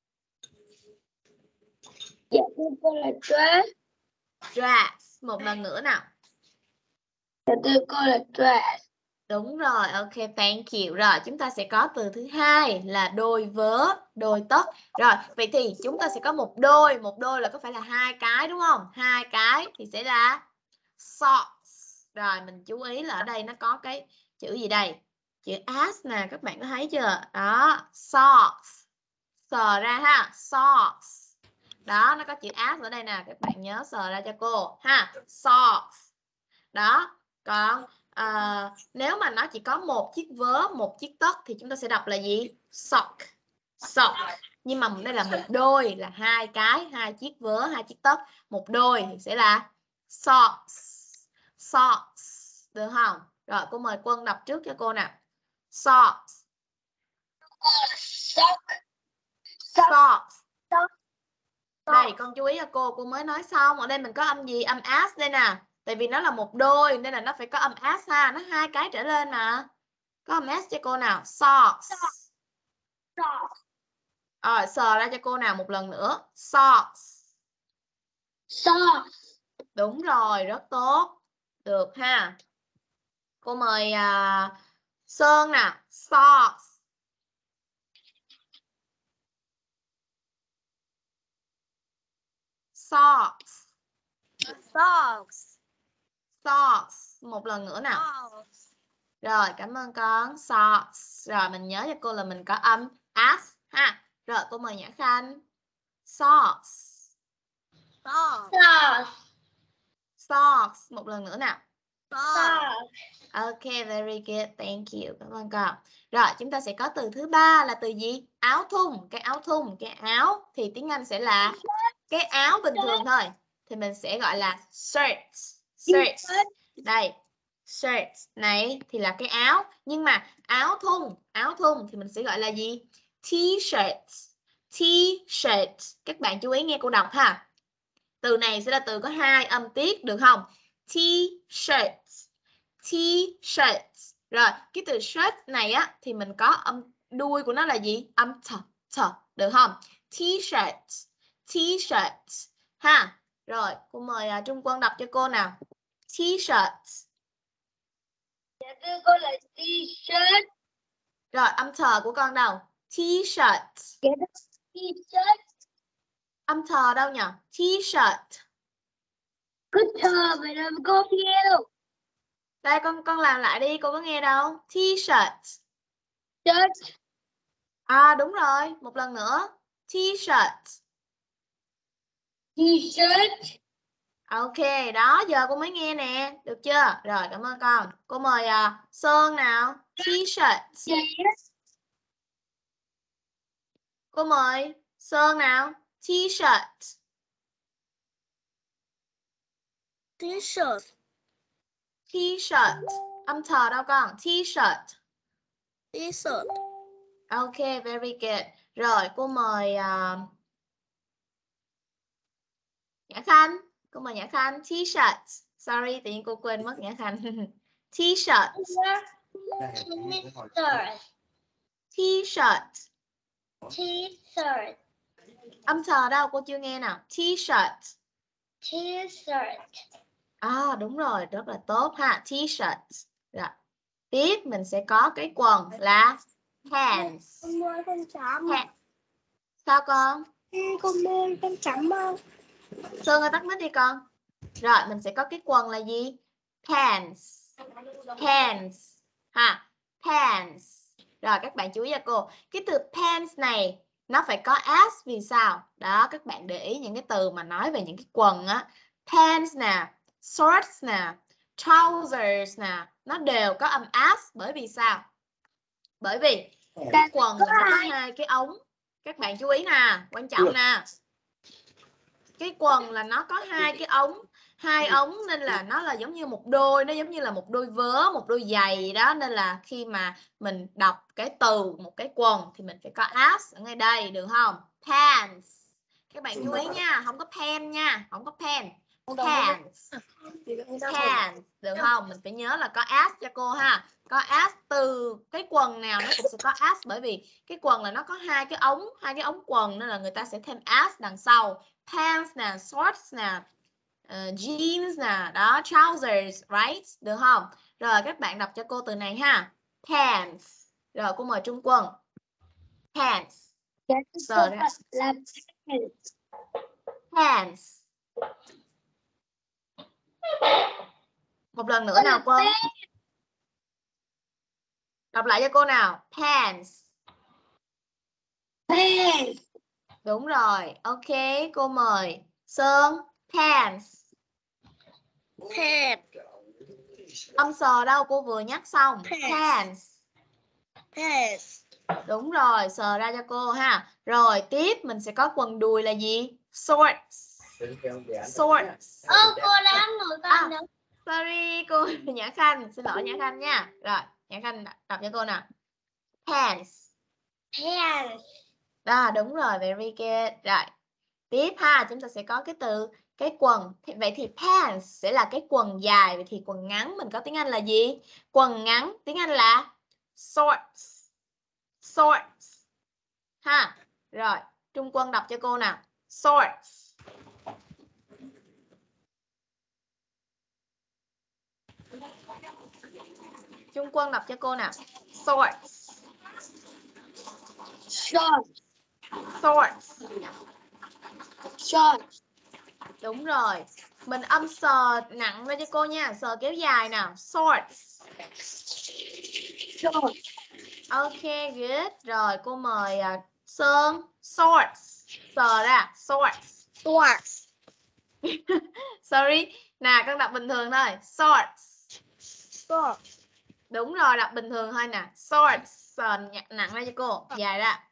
S2: Dạ thưa cô là dress.
S1: Dress. Một lần nữa nào.
S2: Dạ thưa cô là dress.
S1: Đúng rồi, ok, thank you. Rồi, chúng ta sẽ có từ thứ hai là đôi vớ, đôi tất. Rồi, vậy thì chúng ta sẽ có một đôi là có phải là hai cái đúng không? Hai cái thì sẽ là socks. Rồi, mình chú ý là ở đây nó có cái chữ gì đây? Chữ S nè, các bạn có thấy chưa? Đó, socks. Sờ ra ha, socks. Đó, nó có chữ S ở đây nè, các bạn nhớ sờ ra cho cô ha, socks. Đó, còn nếu mà nó chỉ có một chiếc vớ, một chiếc tất thì chúng ta sẽ đọc là gì? Sock. Sock. Nhưng mà đây là một đôi, là hai cái, hai chiếc vớ, hai chiếc tất. Một đôi thì sẽ là socks. Socks. Được không? Rồi cô mời Quân đọc trước cho cô nào. Socks.
S2: Sock.
S1: Socks.
S2: Sock.
S1: Đây con chú ý cho cô mới nói xong. Ở đây mình có âm gì? Âm S đây nè. Tại vì nó là một đôi nên là nó phải có âm S ha. Nó hai cái trở lên mà. Có âm S cho cô nào. Socks. Rồi sờ ra cho cô nào một lần nữa. Socks.
S2: Socks.
S1: Đúng rồi, rất tốt. Được ha. Cô mời Sơn nào. Socks. Socks.
S5: Socks.
S1: Socks. Một lần nữa nào.
S5: Socks.
S1: Rồi, cảm ơn con. Socks. Rồi, mình nhớ cho cô là mình có âm S ha. Rồi, cô mời Nhã Khanh. Socks.
S5: Socks.
S2: Socks.
S1: Socks. Một lần nữa nào.
S5: Socks.
S1: Ok, very good. Thank you. Cảm ơn con. Rồi, chúng ta sẽ có từ thứ ba là từ gì? Áo thun. Cái áo thun, cái áo thì tiếng Anh sẽ là cái áo bình thường thôi. Thì mình sẽ gọi là shirt. Shirt. Đây. Shirt này thì là cái áo. Nhưng mà áo thun thì mình sẽ gọi là gì? T-shirt. T-shirt. Các bạn chú ý nghe cô đọc ha. Từ này sẽ là từ có hai âm tiết được không? T-shirt. T-shirt. Rồi, cái từ shirt này á thì mình có âm đuôi của nó là gì? Âm t, được không? T-shirt. T-shirt. Ha. Rồi, cô mời Trung Quân đọc cho cô nào. T-shirt.
S2: Dạ thưa cô là t-shirt.
S1: Rồi, âm thờ của con đâu? T-shirt.
S2: T-shirt.
S1: Âm thờ đâu nhỉ? T-shirt.
S2: Cứ thờ vậy là cô không nghe đâu.
S1: Đây con làm lại đi, cô có nghe đâu? T-shirt.
S2: Shirt.
S1: À đúng rồi, một lần nữa. T-shirt.
S2: T-shirt.
S1: Ok, đó giờ cô mới nghe nè, được chưa? Rồi, cảm ơn con. Cô mời Sơn nào. T-shirt. Cô mời Sơn nào. T-shirt.
S5: T-shirt.
S1: T-shirt. Âm thờ đâu con? T-shirt.
S5: T-shirt.
S1: Ok, very good. Rồi, cô mời Nhã Khanh. Cô mời Nhã Khanh. T-shirt. Sorry, tự nhiên cô quên mất Nhã Khanh. T-shirt. T-shirt.
S2: T-shirt.
S1: Âm thờ đâu? Cô chưa nghe nào. T-shirt.
S2: T-shirt.
S1: À đúng rồi, rất là tốt ha. T-shirt. Rồi. Tiếp mình sẽ có cái quần là pants.
S5: Con mua con chấm.
S1: Sao con?
S5: Con mua con chấm không?
S1: Sơn ơi tắt mic đi con. Rồi mình sẽ có cái quần là gì? Pants. Pants. Ha. Pants. Rồi các bạn chú ý cho cô. Cái từ pants này nó phải có s vì sao? Đó, các bạn để ý những cái từ mà nói về những cái quần á. Pants nè, shorts nè, trousers nè, nó đều có âm s bởi vì sao? Bởi vì cái quần mình nó có hai cái ống. Các bạn chú ý nè, quan trọng nè. Cái quần là nó có hai cái ống, hai ống nên là nó là giống như một đôi, nó giống như là một đôi vớ, một đôi giày đó, nên là khi mà mình đọc cái từ một cái quần thì mình phải có s ở ngay đây, được không? Pants. Các bạn chú ý nha, không có pen nha, không có pen. Pants. Pants, được không? Mình phải nhớ là có s cho cô ha. Có s từ cái quần nào nó cũng sẽ có s, bởi vì cái quần là nó có hai cái ống quần nên là người ta sẽ thêm s đằng sau. Pants nè, shorts nè, jeans nè, đó, trousers, right? Được không? Rồi các bạn đọc cho cô từ này ha. Pants. Rồi cô mời Trung Quân. Pants. Rồi đó. Pants. Một lần nữa nào Quân. Đọc lại cho cô nào. Pants.
S2: Pants.
S1: Đúng rồi. Ok, cô mời Sơn. Pants.
S5: Pants.
S1: Âm sờ đâu, cô vừa nhắc xong. Pants.
S5: Pants.
S1: Đúng rồi, sờ ra cho cô ha. Rồi tiếp mình sẽ có quần đùi là gì? Shorts. Shorts.
S2: Cô đang ngồi con nữa.
S1: Sorry cô Nhã Khanh, xin lỗi Nhã Khanh nha. Rồi, Nhã Khanh đọc cho cô nào. Pants.
S2: Pants.
S1: Đó, đúng rồi, very good. Rồi. Tiếp ha, chúng ta sẽ có cái từ cái quần. Vậy thì pants sẽ là cái quần dài. Vậy thì quần ngắn mình có tiếng Anh là gì? Quần ngắn tiếng Anh là shorts. Shorts. Ha. Rồi, Trung Quân đọc cho cô nào. Shorts. Trung Quân đọc cho cô nào. Shorts.
S2: Shorts.
S1: Shorts.
S2: Shorts.
S1: Đúng rồi. Mình âm sờ nặng lên cho cô nha. Sờ kéo dài nào. Shorts.
S2: Shorts.
S1: Ok, good. Rồi cô mời Sơn. Shorts. Sờ ra. Shorts.
S5: Shorts.
S1: Sorry. Nào con đọc bình thường thôi. Shorts.
S5: Shorts.
S1: Đúng rồi, đọc bình thường thôi nè. Shorts. Sờ nặng lên cho cô. Dài ra.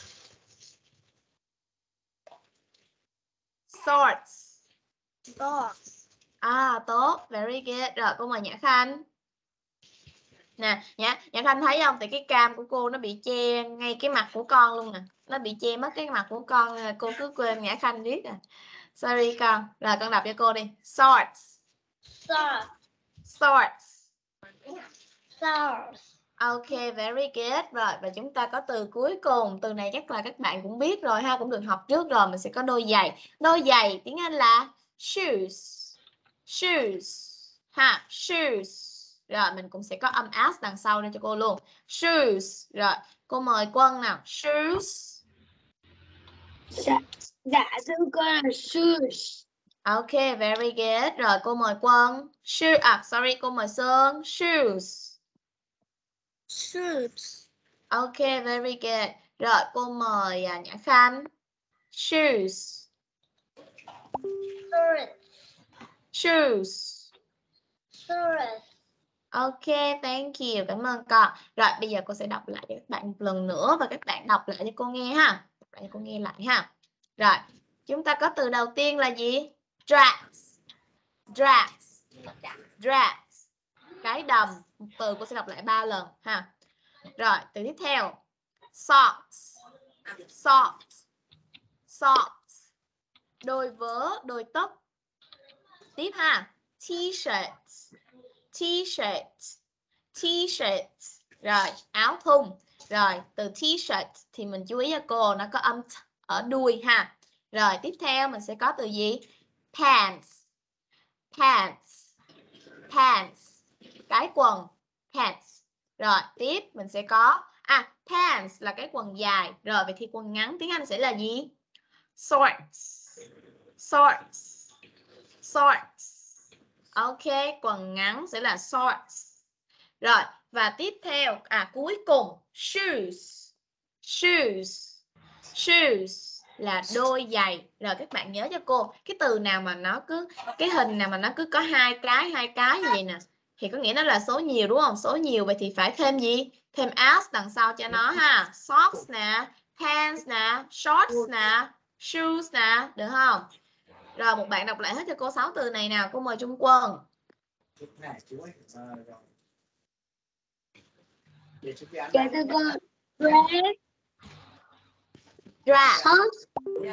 S1: Shorts.
S5: Shorts.
S1: Tốt. Very good. Rồi cô mời Nhã Khanh. Nè, Nhã Khanh thấy không? Thì cái cam của cô nó bị che ngay cái mặt của con luôn nè. Nó bị che mất cái mặt của con. Cô cứ quên Nhã Khanh biết à. Sorry con. Rồi con đọc cho cô đi. Shorts.
S2: Shorts.
S1: Shorts.
S2: Shorts.
S1: Ok, very good. Rồi, và chúng ta có từ cuối cùng. Từ này chắc là các bạn cũng biết rồi ha. Cũng được học trước rồi. Mình sẽ có đôi giày. Đôi giày tiếng Anh là shoes. Shoes. Ha, shoes. Rồi, mình cũng sẽ có âm s đằng sau đây cho cô luôn. Shoes. Rồi, cô mời Quân nào. Shoes.
S2: Dạ thưa cô là shoes.
S1: Ok, very good. Rồi, cô mời Quân. Sorry, cô mời Sơn. Shoes.
S5: Shoes.
S1: Ok, very good. Rồi, cô mời Nhã Khanh. Shoes. Shoes.
S2: Shoes.
S1: Ok, thank you. Cảm ơn con. Rồi, bây giờ cô sẽ đọc lại cho các bạn một lần nữa và các bạn đọc lại cho cô nghe ha. Đọc lại cho cô nghe lại ha. Rồi, chúng ta có từ đầu tiên là gì? Dress. Dress. Dress. Cái đầm. Một từ cô sẽ đọc lại 3 lần ha. Rồi, từ tiếp theo. Socks. Socks. Socks. Đôi vớ, đôi tất. Tiếp ha. T-shirts. T-shirts. T-shirts. Rồi, áo thun. Rồi, từ t-shirt thì mình chú ý cho cô, nó có âm ở đuôi ha. Rồi, tiếp theo mình sẽ có từ gì? Pants. Pants. Pants. Cái quần. Pants. Rồi, tiếp mình sẽ có pants là cái quần dài. Rồi, vậy thì quần ngắn tiếng Anh sẽ là gì? Shorts. Shorts. Shorts. Ok, quần ngắn sẽ là shorts. Rồi, Và tiếp theo, cuối cùng, shoes. Shoes. Shoes là đôi giày. Rồi các bạn nhớ cho cô, cái từ nào mà nó cứ, cái hình nào mà nó cứ có hai cái như vậy nè, thì có nghĩa nó là số nhiều đúng không? Số nhiều vậy thì phải thêm gì? Thêm s đằng sau cho nó ha. Socks nè, pants nè, shorts nè, shoes nè, được không? Rồi một bạn đọc lại hết cho cô 6 từ này nào. Cô mời Trung Quân.
S2: Dạ thưa cô. Dress.
S1: Dress.
S2: Socks.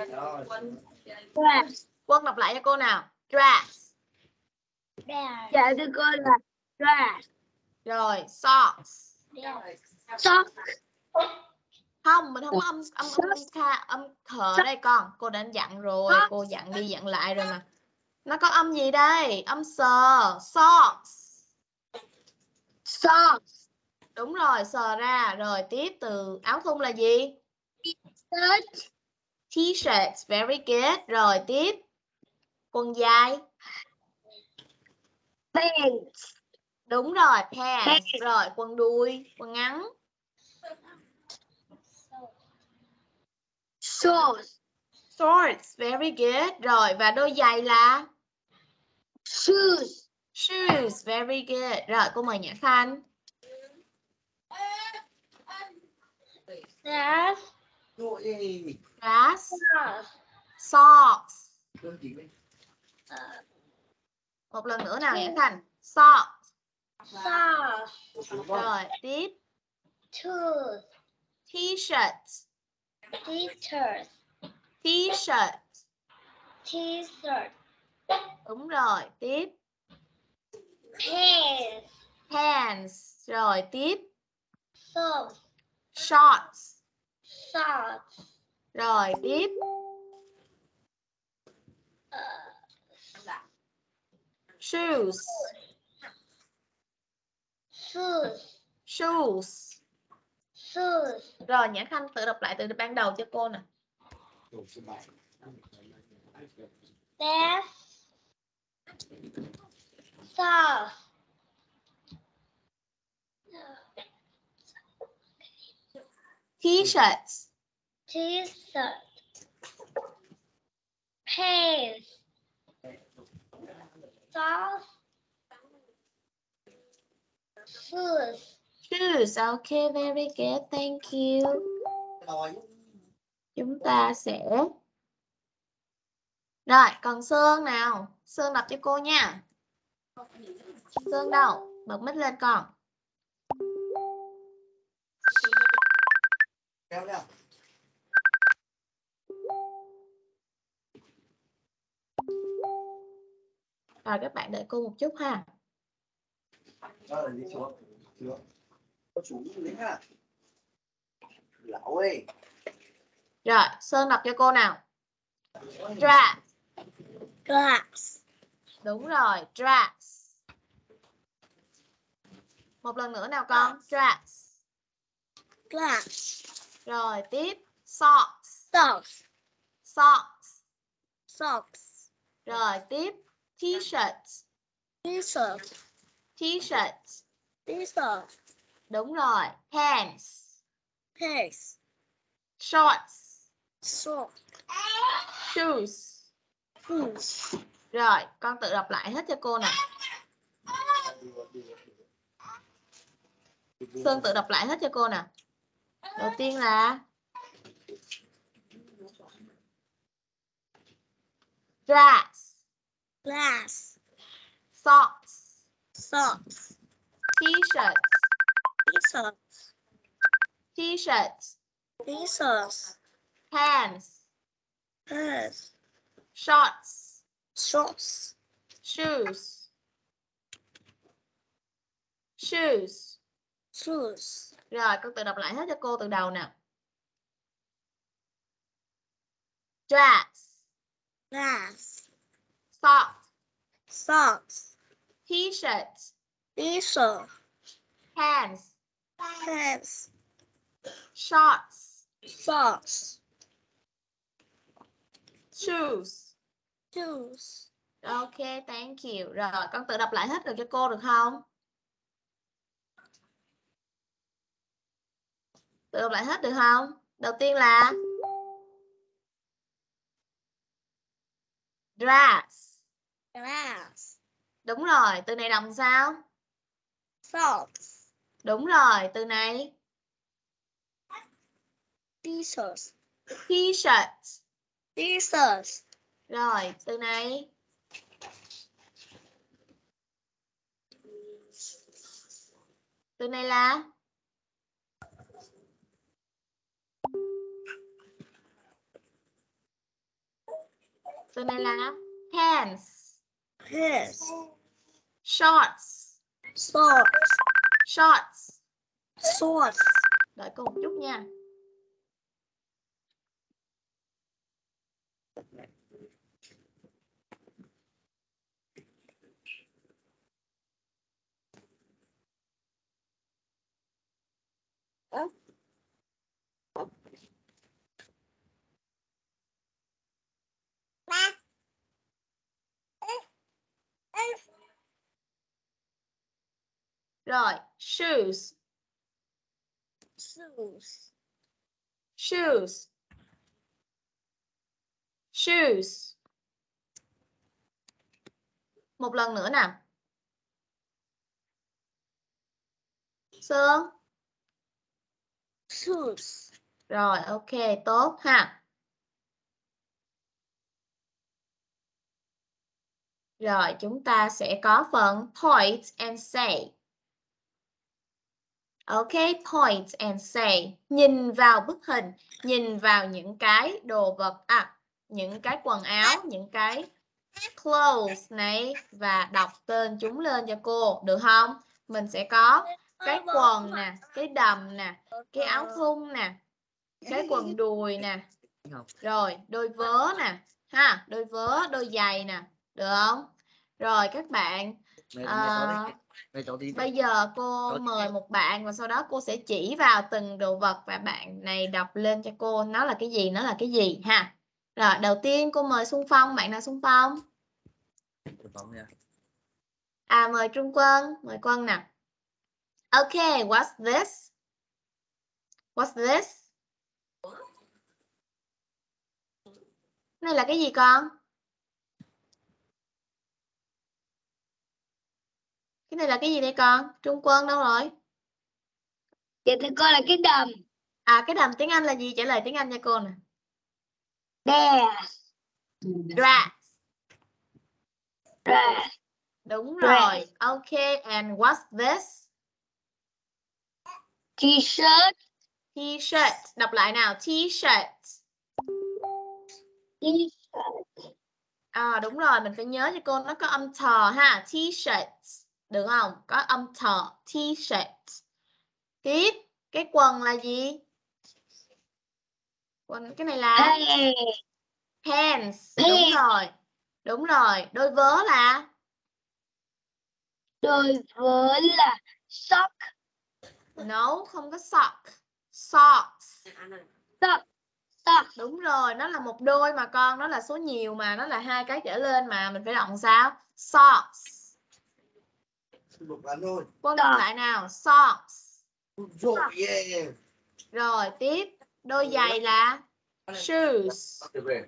S2: Dress.
S1: Quân đọc lại cho cô nào. Dress.
S2: Dạ thưa cô là dress.
S1: Rồi socks.
S2: Socks.
S1: Không, mình không có âm khờ ở đây con. Cô đã dặn rồi, cô dặn đi dặn lại rồi mà. Nó có âm gì đây? Âm sờ. Socks.
S2: Socks.
S1: Đúng rồi, sờ ra. Rồi tiếp từ áo thun là gì?
S2: Shirt.
S1: T-shirt. Very good. Rồi tiếp. Quần dài.
S2: Pants.
S1: Đúng rồi, pants. Rồi quần đùi, quần ngắn.
S2: Shorts.
S1: Shorts. Very good. Rồi và đôi giày là
S2: Shoes.
S1: shoes. Very good. Rồi cô mời Nhã Khanh.
S2: Dress.
S1: Dress. Socks. Một lần nữa nào Nhã Khanh. Socks.
S2: Socks.
S1: Rồi tiếp.
S2: Shoes.
S1: T-shirt.
S2: T-shirt.
S1: T-shirt.
S2: T-shirt.
S1: Đúng rồi. Tiếp.
S2: Pants.
S1: Pants. Rồi tiếp.
S2: Socks.
S1: Shorts.
S2: Socks.
S1: Rồi tiếp. Shoes.
S2: Shoes.
S1: Shoes.
S2: Shoes.
S1: Rồi Nhã Khanh tự đọc lại từ ban đầu cho cô nè.
S2: Dress. Socks.
S1: T-shirts.
S2: T-shirt. Pants. Socks. Shoes.
S1: Shoes. Okay, very good. Thank you. Chúng ta sẽ... Rồi, còn Sơn nào. Sơn đọc cho cô nha. Sơn đâu? Bật mic lên con. Rồi các bạn đợi cô một chút ha. Rồi, Sơn đọc cho cô nào. Dress.
S5: Glass.
S1: Đúng rồi, dress. Một lần nữa nào con. Dress.
S5: Glass.
S1: Rồi tiếp. Socks.
S5: Socks.
S1: Socks.
S5: Socks.
S1: Rồi tiếp. T-shirts.
S5: T-shirt.
S1: T-shirts.
S5: T-shirt.
S1: Đúng rồi. Pants.
S5: Pants.
S1: Shorts.
S5: Socks.
S1: Shoes.
S5: Shoes.
S1: Rồi, con tự đọc lại hết cho cô nè. Sơn tự đọc lại hết cho cô nè. Đầu tiên là dress.
S5: Glass.
S1: Socks.
S5: Socks.
S1: T-shirts.
S5: T-shirt.
S1: T-shirts.
S5: T-shirts.
S1: Pants.
S5: Pants.
S1: Shorts.
S5: Shorts.
S1: Shoes. Shoes.
S5: Shoes.
S1: Rồi, con tự đọc lại hết cho cô từ đầu nè. Dress.
S5: Glass.
S1: Socks.
S5: Socks.
S1: T-shirts.
S5: T-shirt.
S1: Pants.
S5: Pants.
S1: Shorts.
S5: Socks.
S1: Shoes.
S5: Shoes.
S1: Ok, thank you. Rồi, con tự đọc lại hết được cho cô được không? Tự đọc lại hết được không? Đầu tiên là dress.
S5: Glass.
S1: Đúng rồi, từ này đọc sao?
S5: Socks.
S1: Đúng rồi, từ này
S5: T-shirts.
S1: t-shirt.
S5: T-shirts.
S1: Rồi, từ này là pants.
S5: Pants.
S1: Shorts.
S5: Socks.
S1: Shorts.
S5: Shorts.
S1: Đợi cô một chút nha. Rồi, shoes.
S5: Shoes.
S1: Shoes. Shoes. Một lần nữa nào. Sương.
S5: Shoes.
S1: Rồi, ok, tốt ha. Rồi, chúng ta sẽ có phần point and say. Ok, point and say. Nhìn vào bức hình, nhìn vào những cái đồ vật, những cái quần áo, những cái clothes này và đọc tên chúng lên cho cô, được không? Mình sẽ có cái quần nè, cái đầm nè, cái áo thun nè, cái quần đùi nè, rồi đôi vớ nè, ha, đôi vớ, đôi giày nè, được không? Rồi các bạn, bây giờ cô mời một bạn và sau đó cô sẽ chỉ vào từng đồ vật và bạn này đọc lên cho cô nó là cái gì, nó là cái gì ha. Rồi đầu tiên cô mời Xuân Phong, bạn nào Xuân Phong? Mời Trung Quân, mời Quân nè. Ok, what's this? What's this? Cái này là cái gì con? Cái này là cái gì đây con? Trung Quân đâu rồi?
S2: Dạ thưa cô là cái đầm.
S1: Cái đầm tiếng Anh là gì? Trả lời tiếng Anh cho cô nè.
S2: Dress.
S1: Dress.
S2: Dress.
S1: Đúng rồi. Ok, and what's this?
S2: T-shirt.
S1: T-shirt. Đọc lại nào. T-shirt.
S2: T-shirt.
S1: Đúng rồi, mình phải nhớ cho cô nó có âm thờ ha. T-shirt. Được không? Có âm thờ. T-shirt. Tiếp, cái quần là gì? Quần, cái này là pants. Đúng rồi. Đúng rồi. Đôi vớ là?
S2: Đôi vớ là sock.
S1: No, không có sock. Socks.
S2: Sock. Sock.
S1: Đúng rồi, nó là một đôi mà con, nó là số nhiều mà, nó là 2 cái trở lên mà, mình phải đọc sao? Socks. Quân đọc lại nào. Socks. Rồi, tiếp. Đôi giày là shoes.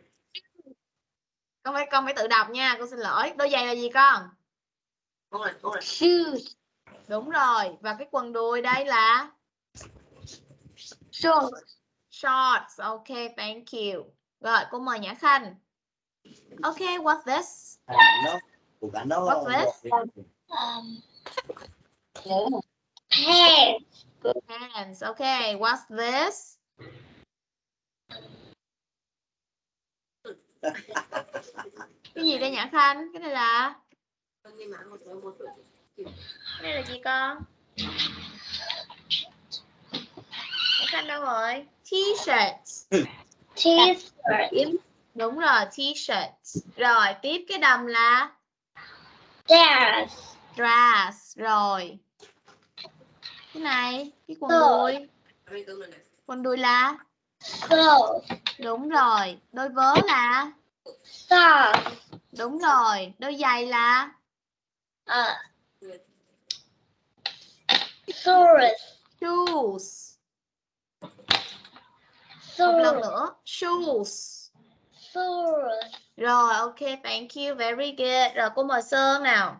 S1: Con phải tự đọc nha, con xin lỗi. Đôi giày là gì con?
S2: Shoes.
S1: Đúng rồi, và cái quần đùi đây là
S2: Shorts.
S1: shorts. Ok, thank you. Rồi, cô mời Nhã Khanh. Ok, what's this? What's this?
S2: Pants.
S1: Pants. Ok, what's this? Cái gì đây Nhã Khanh? Cái này là? Cái này là gì con? Nhã Khanh đâu rồi? T-shirt.
S2: T-shirt.
S1: Đúng rồi, t-shirt. Rồi, tiếp cái đầm là?
S2: Dress.
S1: Dress. Rồi. Cái này, cái quần đùi. Quần đùi là?
S2: Clothes.
S1: Đúng rồi. Đôi vớ là?
S2: Socks.
S1: Đúng rồi. Đôi giày là?
S2: Shoes.
S1: Shoes. Một lần nữa. Shoes.
S2: Shoes.
S1: Rồi, ok, thank you, very good. Rồi, cô mời Sơn nào.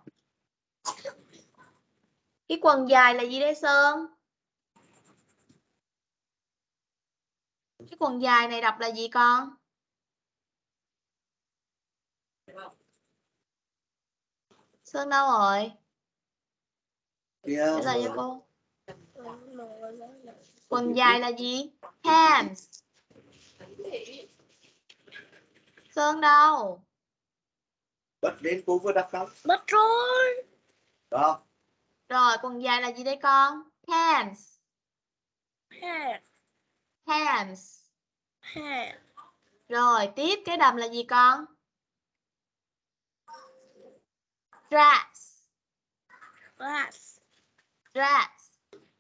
S1: Cái quần dài là gì đây Sơn? Cái quần dài này đọc là gì con? Sơn đâu rồi? Trả lời cho cô. Quần dài là gì? Pants. Sơn đâu?
S8: Bật đến cô vừa đọc xong.
S5: Mất rồi.
S8: Đó.
S1: Rồi, quần dài là gì đây con? Pants.
S5: Pants.
S1: Pants.
S5: Pants.
S1: Rồi, tiếp cái đầm là gì con? Dress.
S5: Dress.
S1: Dress.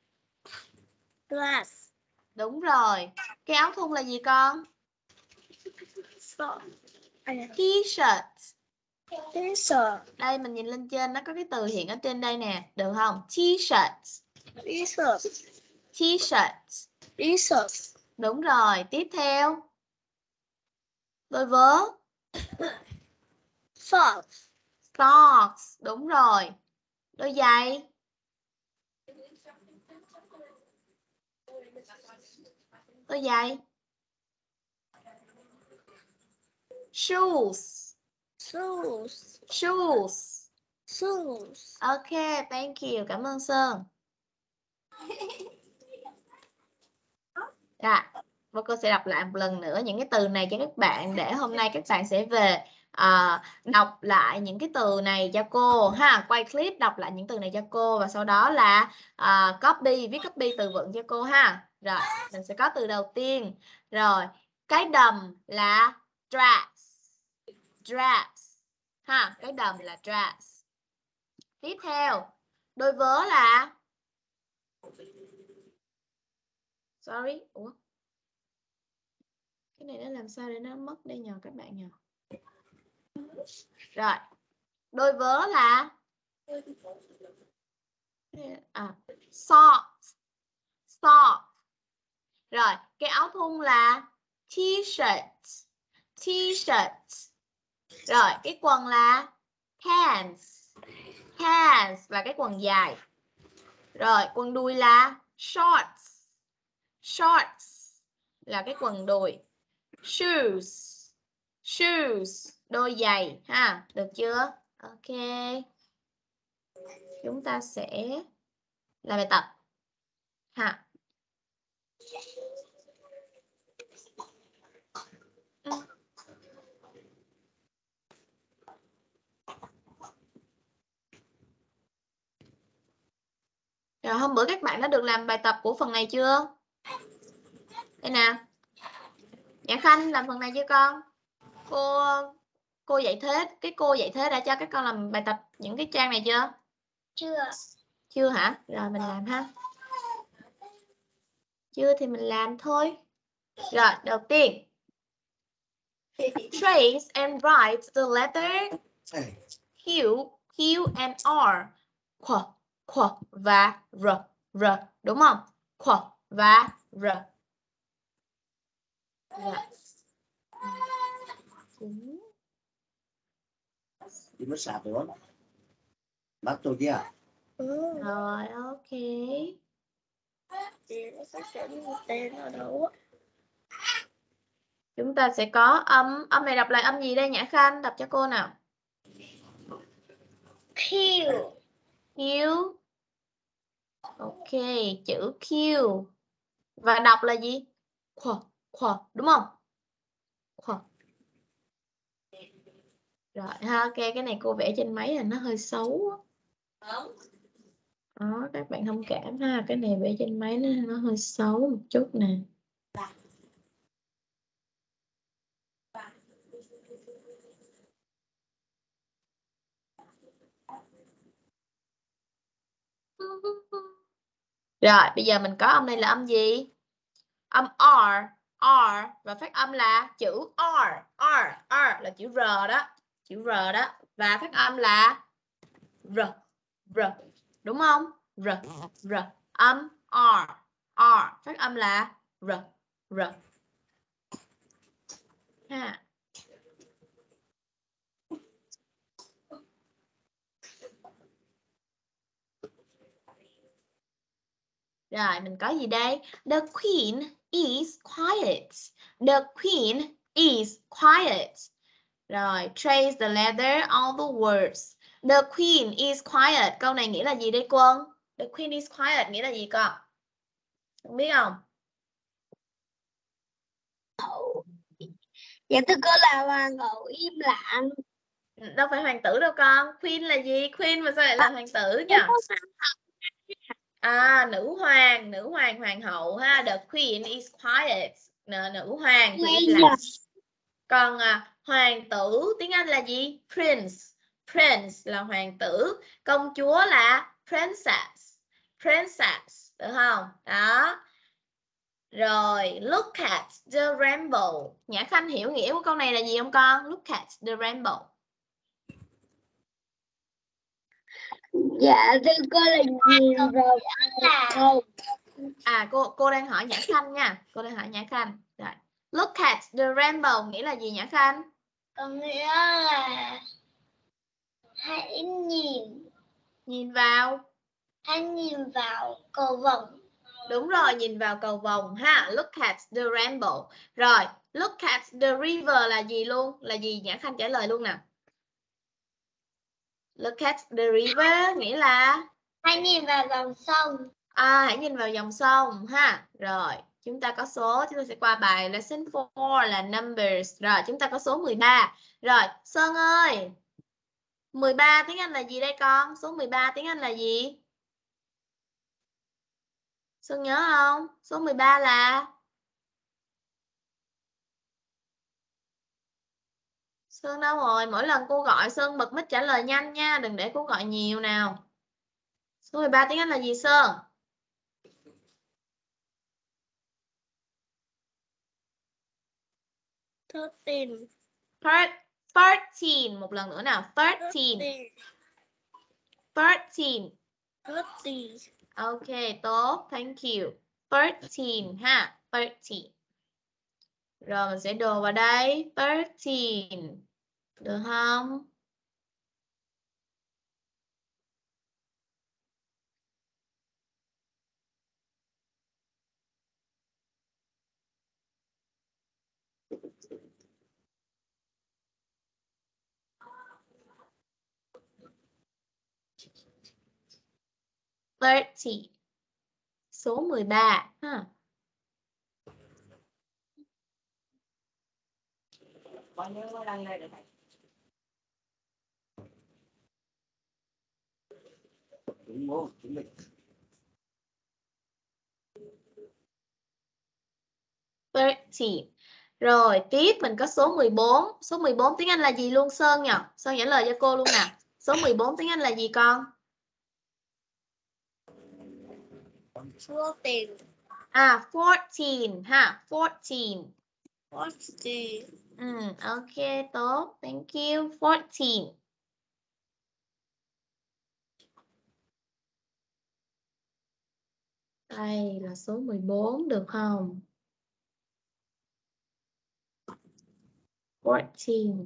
S5: Dress.
S1: Đúng rồi. Cái áo thun là gì con?
S5: Socks.
S1: T-shirt.
S5: T-shirt.
S1: Đây mình nhìn lên trên nó có cái từ hiện ở trên đây nè, được không? T-shirt.
S5: T-shirt.
S1: T-shirt.
S5: T-shirt.
S1: Đúng rồi, tiếp theo. Đôi vớ.
S5: Socks.
S1: Socks. Đúng rồi. Đôi giày. Đôi giày. Shoes.
S5: Shoes.
S1: Shoes.
S5: Shoes.
S1: Ok, thank you. Cảm ơn Sơn. Rồi, cô sẽ đọc lại một lần nữa những cái từ này cho các bạn để hôm nay các bạn sẽ về đọc lại những cái từ này cho cô ha, quay clip đọc lại những từ này cho cô và sau đó là viết copy từ vựng cho cô ha. Rồi, mình sẽ có từ đầu tiên. Rồi, cái đầm là dress. Dress. Ha, cái đầm là dress. Tiếp theo, đôi vớ là sorry, ủa? Cái này nó làm sao để nó mất đây nhờ các bạn nhờ. Rồi, đôi vớ là socks. Socks. Rồi, cái áo thun là t-shirt. T-shirt. Rồi, cái quần là pants. Pants là cái quần dài. Rồi, quần đùi là shorts. Shorts là cái quần đùi. Shoes. Shoes, đôi giày ha, được chưa? Ok. Chúng ta sẽ làm bài tập ha. Rồi hôm bữa các bạn đã được làm bài tập của phần này chưa? Đây nè. Nhã Khanh làm phần này chưa con? Cô dạy thế, cô dạy thế đã cho các con làm bài tập những cái trang này chưa?
S5: Chưa.
S1: Chưa hả? Rồi mình làm ha. Chưa thì mình làm thôi. Rồi, đầu tiên. Trace and write the letter Q and R. Q và R. Đúng không? Q và R. Rồi.
S8: Đi mất sạc rồi đó. Bắt tôi kia.
S1: Rồi, ok.
S5: Tên ở đâu?
S1: Chúng ta sẽ có âm này đọc lại âm gì đây Nhã Khanh? Đọc cho cô nào.
S5: Q.
S1: Q. Ok, chữ Q. Và đọc là gì? Q, đúng không? Q. Rồi ha, ok, cái này cô vẽ trên máy là nó hơi xấu. Đó, các bạn thông cảm ha, cái này vẽ trên máy nó hơi xấu một chút nè. Rồi, bây giờ mình có âm này là âm gì? Âm R và phát âm là chữ R là chữ R đó. Chữ R đó. Và phát âm là R. Đúng không? R. Âm R. Phát âm là R. Rồi, mình có gì đây? The queen is quiet. The queen is quiet. Rồi, trace the letter all the words. The queen is quiet. Câu này nghĩa là gì đây Quân? The queen is quiet nghĩa là gì con? Không biết không?
S2: Dạ thưa cô là hoàng hậu im lặng.
S1: Đâu phải hoàng tử đâu con. Queen là gì? Queen mà sao lại là hoàng tử nhỉ? À, nữ hoàng, hoàng hậu ha. The queen is quiet. Nữ hoàng thì im lặng. Còn hoàng tử tiếng Anh là gì? Prince. Prince là hoàng tử. Công chúa là princess. Princess, được không? Đó. Rồi, look at the rainbow. Nhã Khanh hiểu nghĩa của câu này là gì không con? Look at the rainbow.
S2: Dạ thưa cô là nhìn vào không?
S1: À, cô đang hỏi Nhã Khanh nha. Cô đang hỏi Nhã Khanh. Rồi. Look at the rainbow nghĩa là gì Nhã Khanh?
S5: Có nghĩa là hãy nhìn
S1: vào
S5: cầu vồng.
S1: Đúng rồi, nhìn vào cầu vồng ha. Look at the rainbow. Rồi, look at the river là gì luôn? Là gì Nhã Khanh trả lời luôn nè. Look at the river nghĩa là
S5: Hãy nhìn vào dòng sông.
S1: hãy nhìn vào dòng sông ha. Rồi, chúng ta có số, chúng ta sẽ qua bài lesson 4 là numbers. Rồi, chúng ta có số 13. Rồi, Sơn ơi. 13 tiếng Anh là gì đây con? Số 13 tiếng Anh là gì? Sơn nhớ không? Số 13 là Sơn đâu rồi? Mỗi lần cô gọi Sơn bật mic trả lời nhanh nha, đừng để cô gọi nhiều nào. Số 13 tiếng Anh là gì Sơn?
S5: Thirteen.
S1: 13. Một lần nữa nào. 13. 13. Ok, tốt. Thank you. 13 ha. 13. Rồi mình sẽ đồ vào đây. 13. Được không? Số 13 ha. Rồi tiếp mình có số 14. Số 14 tiếng Anh là gì luôn Sơn nhỉ? Sơn trả lời cho cô luôn nè. Số 14 tiếng Anh là gì con?
S5: 14.
S1: 14 ha. 14.
S5: 14.
S1: Ok, tốt. Thank you. 14. Đây là số 14 được không? 14.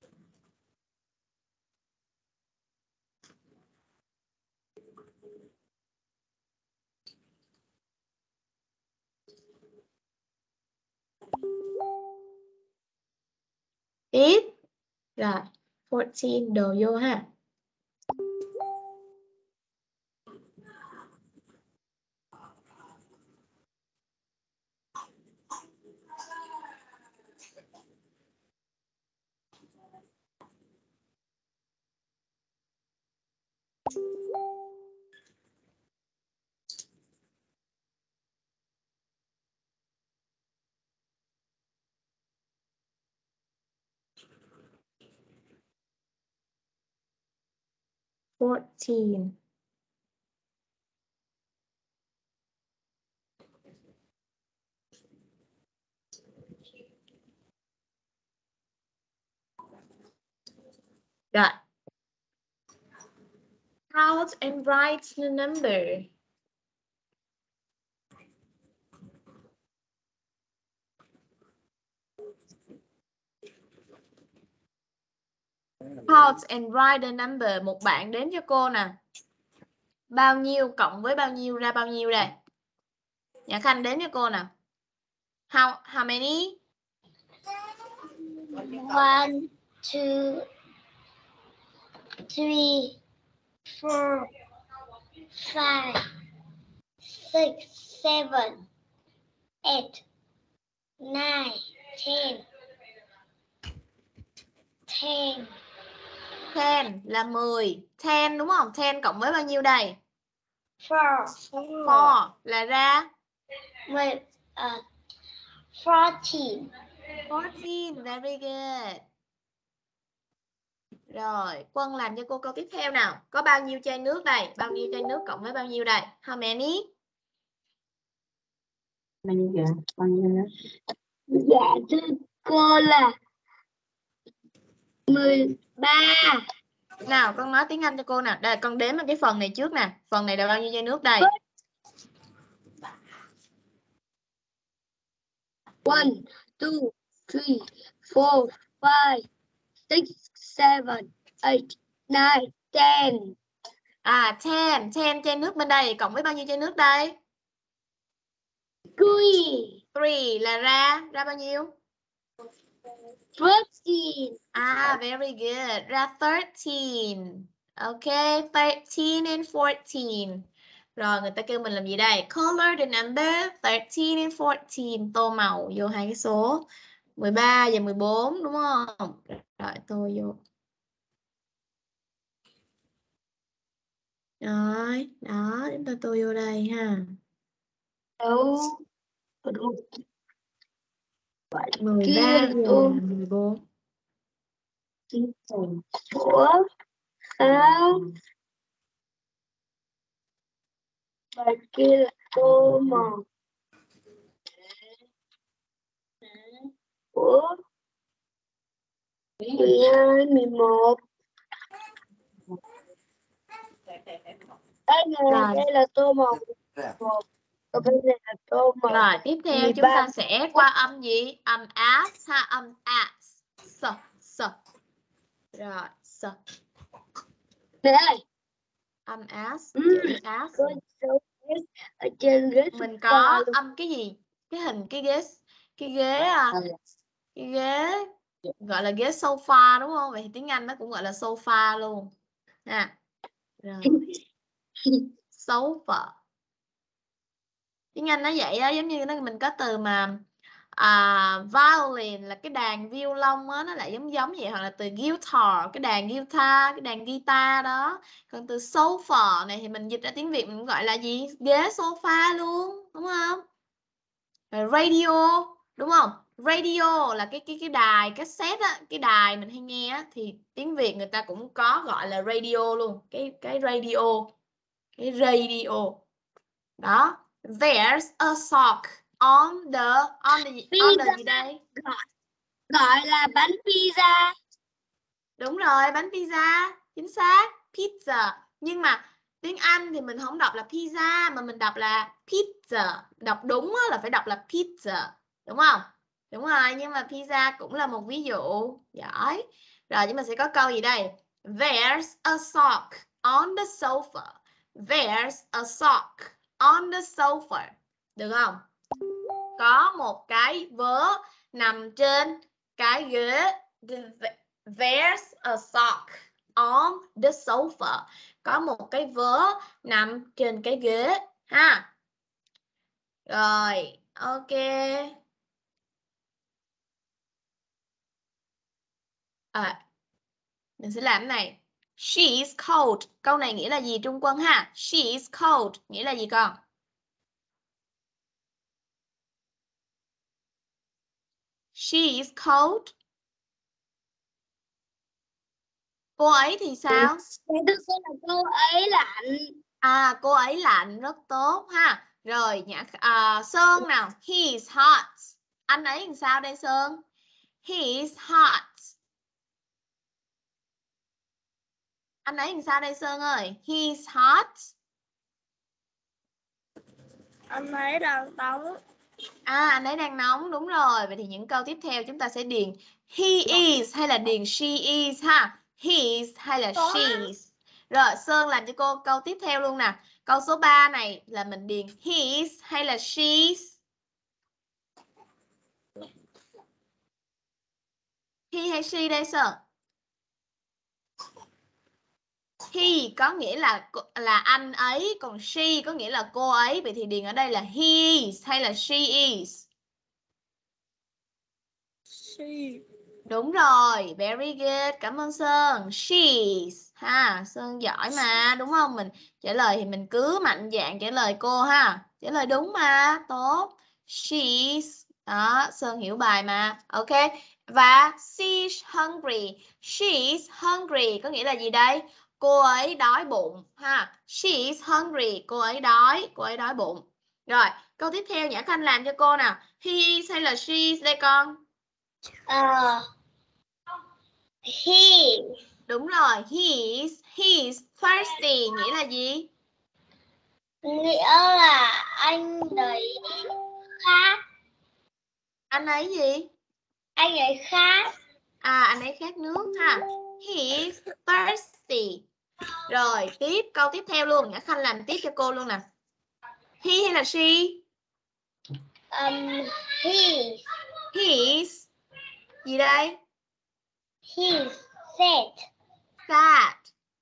S1: Tiếp. Rồi, 14 đồ vô ha. Fourteen. Rồi. Count and write the number. Count and write the number. Một bạn đếm cho cô nè. Bao nhiêu cộng với bao nhiêu ra bao nhiêu đây? Nhã Khanh đếm cho cô nào. How many?
S5: 1, 2, 3, 4, 5, 6, 7, 8, 9, 10. 10.
S1: 10 là 10. 10 đúng không? 10 cộng với bao nhiêu đây?
S5: 4.
S1: 4 là ra
S5: 14.
S1: 14. Very good. Rồi, Quân làm cho cô câu tiếp theo nào. Có bao nhiêu chai nước đây? Bao nhiêu chai nước cộng với bao nhiêu đây? How many?
S2: Bao nhiêu vậy? Bao nhiêu nữa? Dạ thưa cô là 13.
S1: Nào, con nói tiếng Anh cho cô nào. Đây, con đếm cái phần này trước nè. Phần này là bao nhiêu chai nước đây?
S2: 1, 2, 3, 4, 5, 6, 7, 8, 9, 10.
S1: 10 chai nước bên đây cộng với bao nhiêu chai nước đây?
S2: 3
S1: 3 là ra bao nhiêu?
S2: 13.
S1: Very good. Ra 13. Ok, 13 and 14. Rồi, người ta kêu mình làm gì đây? Color the number 13 and 14. Tô màu vô hai cái số 13 và 14 đúng không? Rồi, tô vô. Rồi, đó, chúng ta tô vô đây ha.
S2: Đâu?
S1: 13
S2: tô
S1: 14.
S2: Ủa? Sao? Và kia là tô màu. Ủa? 12, 11. Đây nè, đây là tô màu 1. Còn bên này là tô màu.
S1: Rồi, tiếp theo
S2: 13.
S1: chúng ta sẽ qua âm gì? Âm as ha, âm as. S. Rồi, s.
S2: Đây.
S1: Âm as, chữ as.
S2: Có dấu S ở trên ghế
S1: Mình
S2: sofa
S1: có
S2: luôn.
S1: âm cái gì? Cái hình cái ghế cái ghế gọi là ghế sofa đúng không? Vậy thì tiếng Anh nó cũng gọi là sofa luôn. Ha. Rồi. Sofa. Tiếng Anh nó vậy á, giống như mình có từ mà violin là cái đàn violon á, nó lại giống vậy, hoặc là từ guitar, cái đàn guitar đó. Còn từ sofa này thì mình dịch ra tiếng Việt mình gọi là gì? Ghế sofa luôn, đúng không? Rồi radio, đúng không? Radio là cái đài cassette á, cái đài mình hay nghe á, thì tiếng Việt người ta cũng có gọi là radio luôn, cái radio. Cái radio. Đó. There's a sock on the gì đây?
S2: Gọi là bánh pizza.
S1: Đúng rồi, bánh pizza, chính xác, pizza. Nhưng mà tiếng Anh thì mình không đọc là pizza mà mình đọc là pizza. Đọc đúng là phải đọc là pizza, đúng không? Đúng rồi, nhưng mà pizza cũng là một ví dụ. Giỏi. Rồi chúng mình sẽ có câu gì đây? There's a sock on the sofa. There's a sock on the sofa. Được không? Có một cái vớ nằm trên cái ghế. There's a sock on the sofa. Có một cái vớ nằm trên cái ghế ha. Rồi, ok. Mình sẽ làm cái này. She is cold. Câu này nghĩa là gì Trung Quân ha? She is cold nghĩa là gì con? She is cold. Cô ấy thì sao?
S2: Tôi sẽ là cô ấy lạnh.
S1: Cô ấy lạnh, rất tốt ha. Rồi Sơn nào. He is hot. Anh ấy làm sao đây Sơn? He is hot. Anh ấy làm sao đây Sơn ơi? He is hot.
S5: Anh ấy đang nóng.
S1: Anh ấy đang nóng, đúng rồi. Vậy thì những câu tiếp theo chúng ta sẽ điền he is hay là điền she is ha? He is hay là she is? Rồi, Sơn làm cho cô câu tiếp theo luôn nè. Câu số 3 này là mình điền his hay là she's? He hay she đây Sơn? He có nghĩa là anh ấy, còn she có nghĩa là cô ấy. Vậy thì điền ở đây là he is hay là she is?
S5: She.
S1: Đúng rồi, very good, cảm ơn Sơn. She is ha, Sơn giỏi mà, đúng không? Mình trả lời thì mình cứ mạnh dạn trả lời cô ha. Trả lời đúng mà, tốt. She is. Đó, Sơn hiểu bài mà. Ok. Và she's hungry. She is hungry có nghĩa là gì đây? Cô ấy đói bụng ha. She is hungry, cô ấy đói bụng. Rồi, câu tiếp theo Nhã Khanh làm cho cô nào. He is hay là she is đây con?
S5: He.
S1: Đúng rồi, he is thirsty nghĩa là gì?
S5: Nghĩa là anh ấy khát.
S1: Anh ấy gì?
S5: Anh ấy khát.
S1: Anh ấy khát nước ha. He is thirsty. Rồi, câu tiếp theo luôn, Nhã Khanh làm tiếp cho cô luôn nè. He hay là she?
S5: He
S1: is gì đây?
S5: He's fat.
S1: Fat.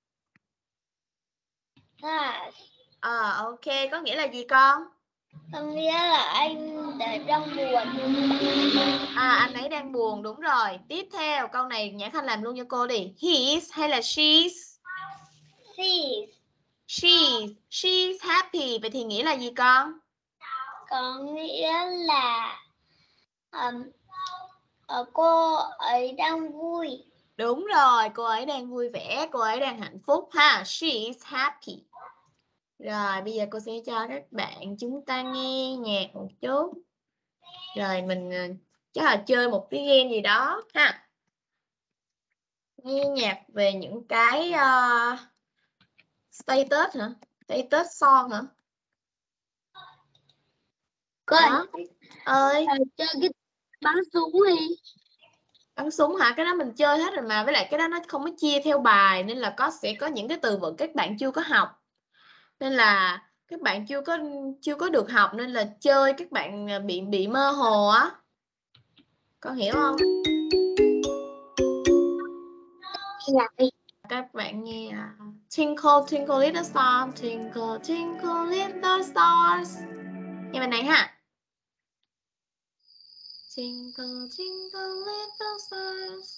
S5: Fat.
S1: Ok, có nghĩa là gì con?
S5: Có nghĩa là anh ấy đang buồn.
S1: Anh ấy đang buồn, đúng rồi. Tiếp theo, câu này Nhã Khanh làm luôn cho cô đi. He is hay là she's? She's happy. Vậy thì nghĩa là gì con?
S5: Có nghĩa là cô ấy đang vui.
S1: Đúng rồi, cô ấy đang vui vẻ, cô ấy đang hạnh phúc ha. She is happy. Rồi, bây giờ cô sẽ cho các bạn chúng ta nghe nhạc một chút. Rồi mình chắc là chơi một cái game gì đó ha. Nghe nhạc về những cái status hả? Status song hả?
S5: Cô
S1: ơi,
S5: chơi cái bắn súng đi.
S1: Bắn súng hả? Cái đó mình chơi hết rồi mà. Với lại cái đó nó không có chia theo bài nên là sẽ có những cái từ vựng các bạn chưa có học. Nên là các bạn chưa có được học nên là chơi các bạn bị mơ hồ á. Con hiểu không? Các bạn nghe Twinkle Twinkle Little Star, Twinkle Twinkle Little Stars. Nghe bài này ha. Twinkle Twinkle Little Stars.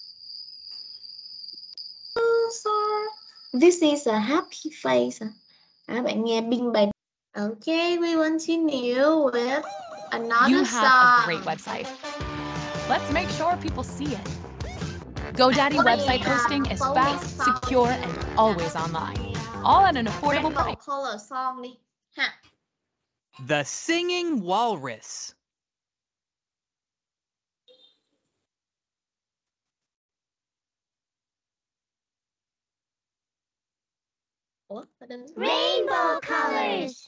S1: This is a happy face. Bạn nghe Bing Bang. Okay, we continue with another
S6: You
S1: song.
S6: have a great website. Let's make sure people see it. GoDaddy website hosting is fast, secure, and always online. All at an affordable price.
S1: Color song đi. Ha.
S9: The Singing Walrus.
S5: Rainbow colors.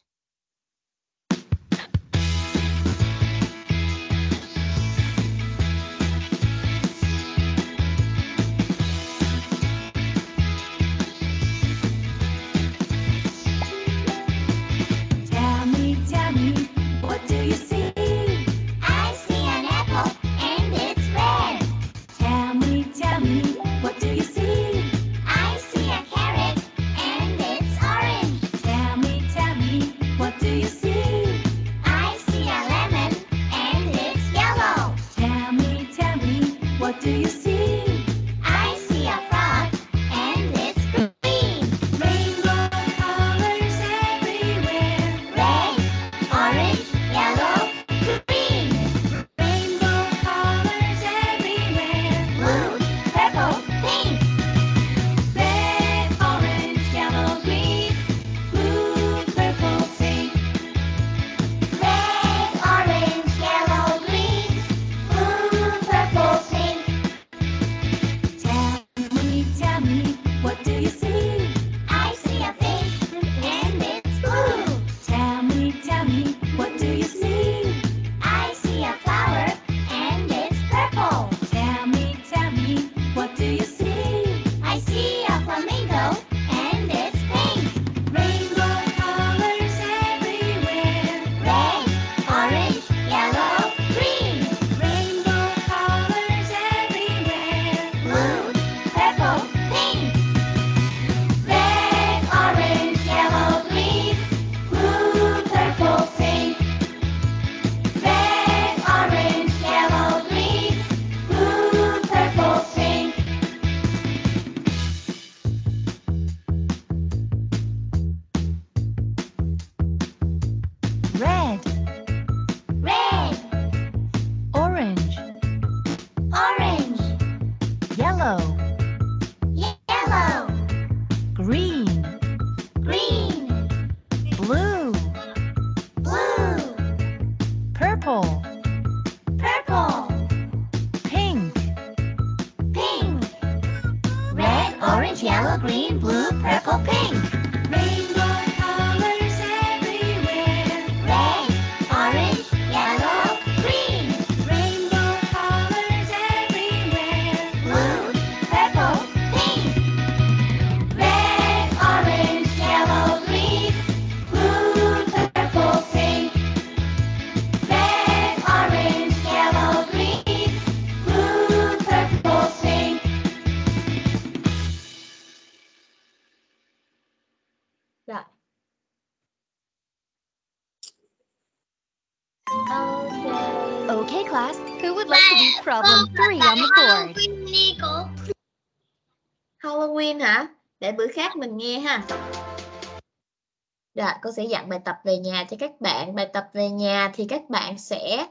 S10: Tell me, what do you see?
S5: I see an apple and it's red.
S10: Tell me, what do you see?
S5: I see a carrot and it's orange.
S10: Tell me, what do you see?
S5: I see a lemon and it's yellow.
S10: Tell me, what do you see?
S5: I see a frog and it's green.
S10: Rainbow colors everywhere.
S5: Red, orange, yellow, green.
S10: Rainbow colors everywhere.
S5: Blue, purple, pink.
S10: Red, orange, yellow, green. Blue, purple, pink.
S5: Red, orange, yellow, green. Blue, purple, pink.
S6: Yellow.
S5: Yellow.
S6: Green.
S5: Green.
S6: Blue.
S5: Blue.
S6: Purple.
S5: Purple.
S6: Pink.
S5: Pink. Red, orange, yellow, green, blue, purple, pink. Rainbow colors everywhere. Red, orange, yellow, green. Rainbow colors everywhere. Blue, purple, pink. Red, orange, yellow, green. Blue, purple, pink. Red, orange, yellow, green. Blue, purple, pink.
S1: Rồi. Ok.
S10: Okay, class. Who would like to do problem 3 on the board?
S1: Halloween hả? Để bữa khác mình nghe ha. Rồi, cô sẽ dặn bài tập về nhà cho các bạn. Bài tập về nhà thì các bạn sẽ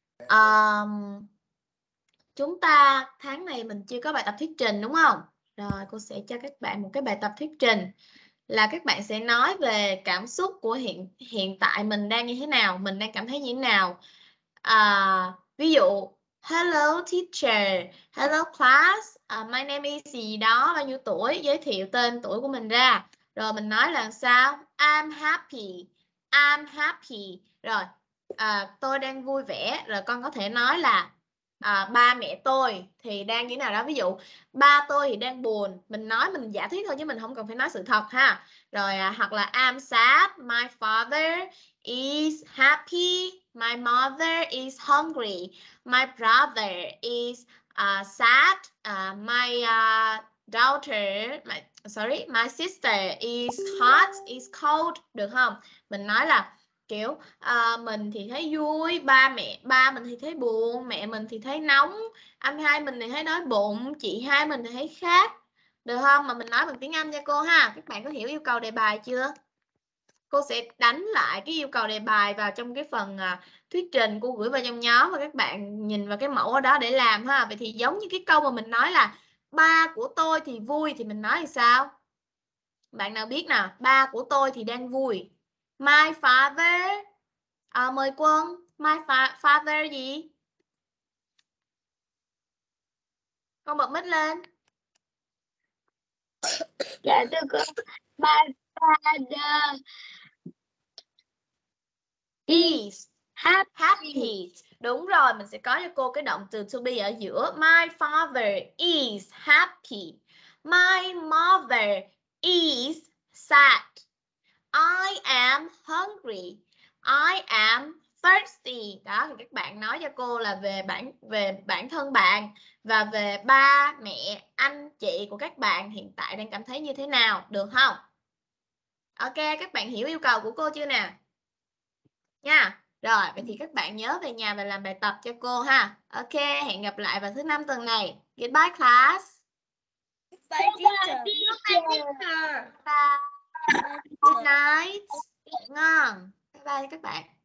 S1: chúng ta tháng này mình chưa có bài tập thuyết trình đúng không? Rồi, cô sẽ cho các bạn một cái bài tập thuyết trình là các bạn sẽ nói về cảm xúc của hiện tại mình đang như thế nào, mình đang cảm thấy như thế nào. Ví dụ hello teacher, hello class, my name is gì đó, bao nhiêu tuổi, giới thiệu tên tuổi của mình ra. Rồi mình nói là sao? I'm happy. I'm happy. Rồi tôi đang vui vẻ. Rồi con có thể nói là ba mẹ tôi thì đang như thế nào đó. Ví dụ ba tôi thì đang buồn. Mình nói mình giả thuyết thôi chứ mình không cần phải nói sự thật ha. Rồi hoặc là I'm sad. My father is happy. My mother is hungry. My brother is sad. My daughter, my sister is hot, is cold. Được không? Mình nói là kiểu mình thì thấy vui, ba mình thì thấy buồn, mẹ mình thì thấy nóng, anh hai mình thì thấy đói bụng, chị hai mình thì thấy khát. Được không? Mà mình nói bằng tiếng Anh nha cô ha. Các bạn có hiểu yêu cầu đề bài chưa? Cô sẽ đánh lại cái yêu cầu đề bài vào trong cái phần thuyết trình cô gửi vào trong nhóm và các bạn nhìn vào cái mẫu ở đó để làm ha. Vậy thì giống như cái câu mà mình nói là ba của tôi thì vui thì mình nói là sao? Bạn nào biết nào? Ba của tôi thì đang vui. My father. Mời Quân. My father gì? Con bật mic lên.
S2: Dạ thưa cô. My father
S1: is
S2: happy.
S1: Đúng rồi, mình sẽ có cho cô cái động từ to be ở giữa. My father is happy. My mother is sad. I am hungry. I am thirsty. Đó thì các bạn nói cho cô là về bản thân bạn và về ba, mẹ, anh, chị của các bạn hiện tại đang cảm thấy như thế nào, được không? Ok, các bạn hiểu yêu cầu của cô chưa nè? Nha. Rồi, vậy thì các bạn nhớ về nhà và làm bài tập cho cô ha. Ok, hẹn gặp lại vào thứ 5 tuần này. Goodbye class.
S2: Bye teacher.
S1: Bye. Good night. Ngủ ngon. Bye bye các bạn.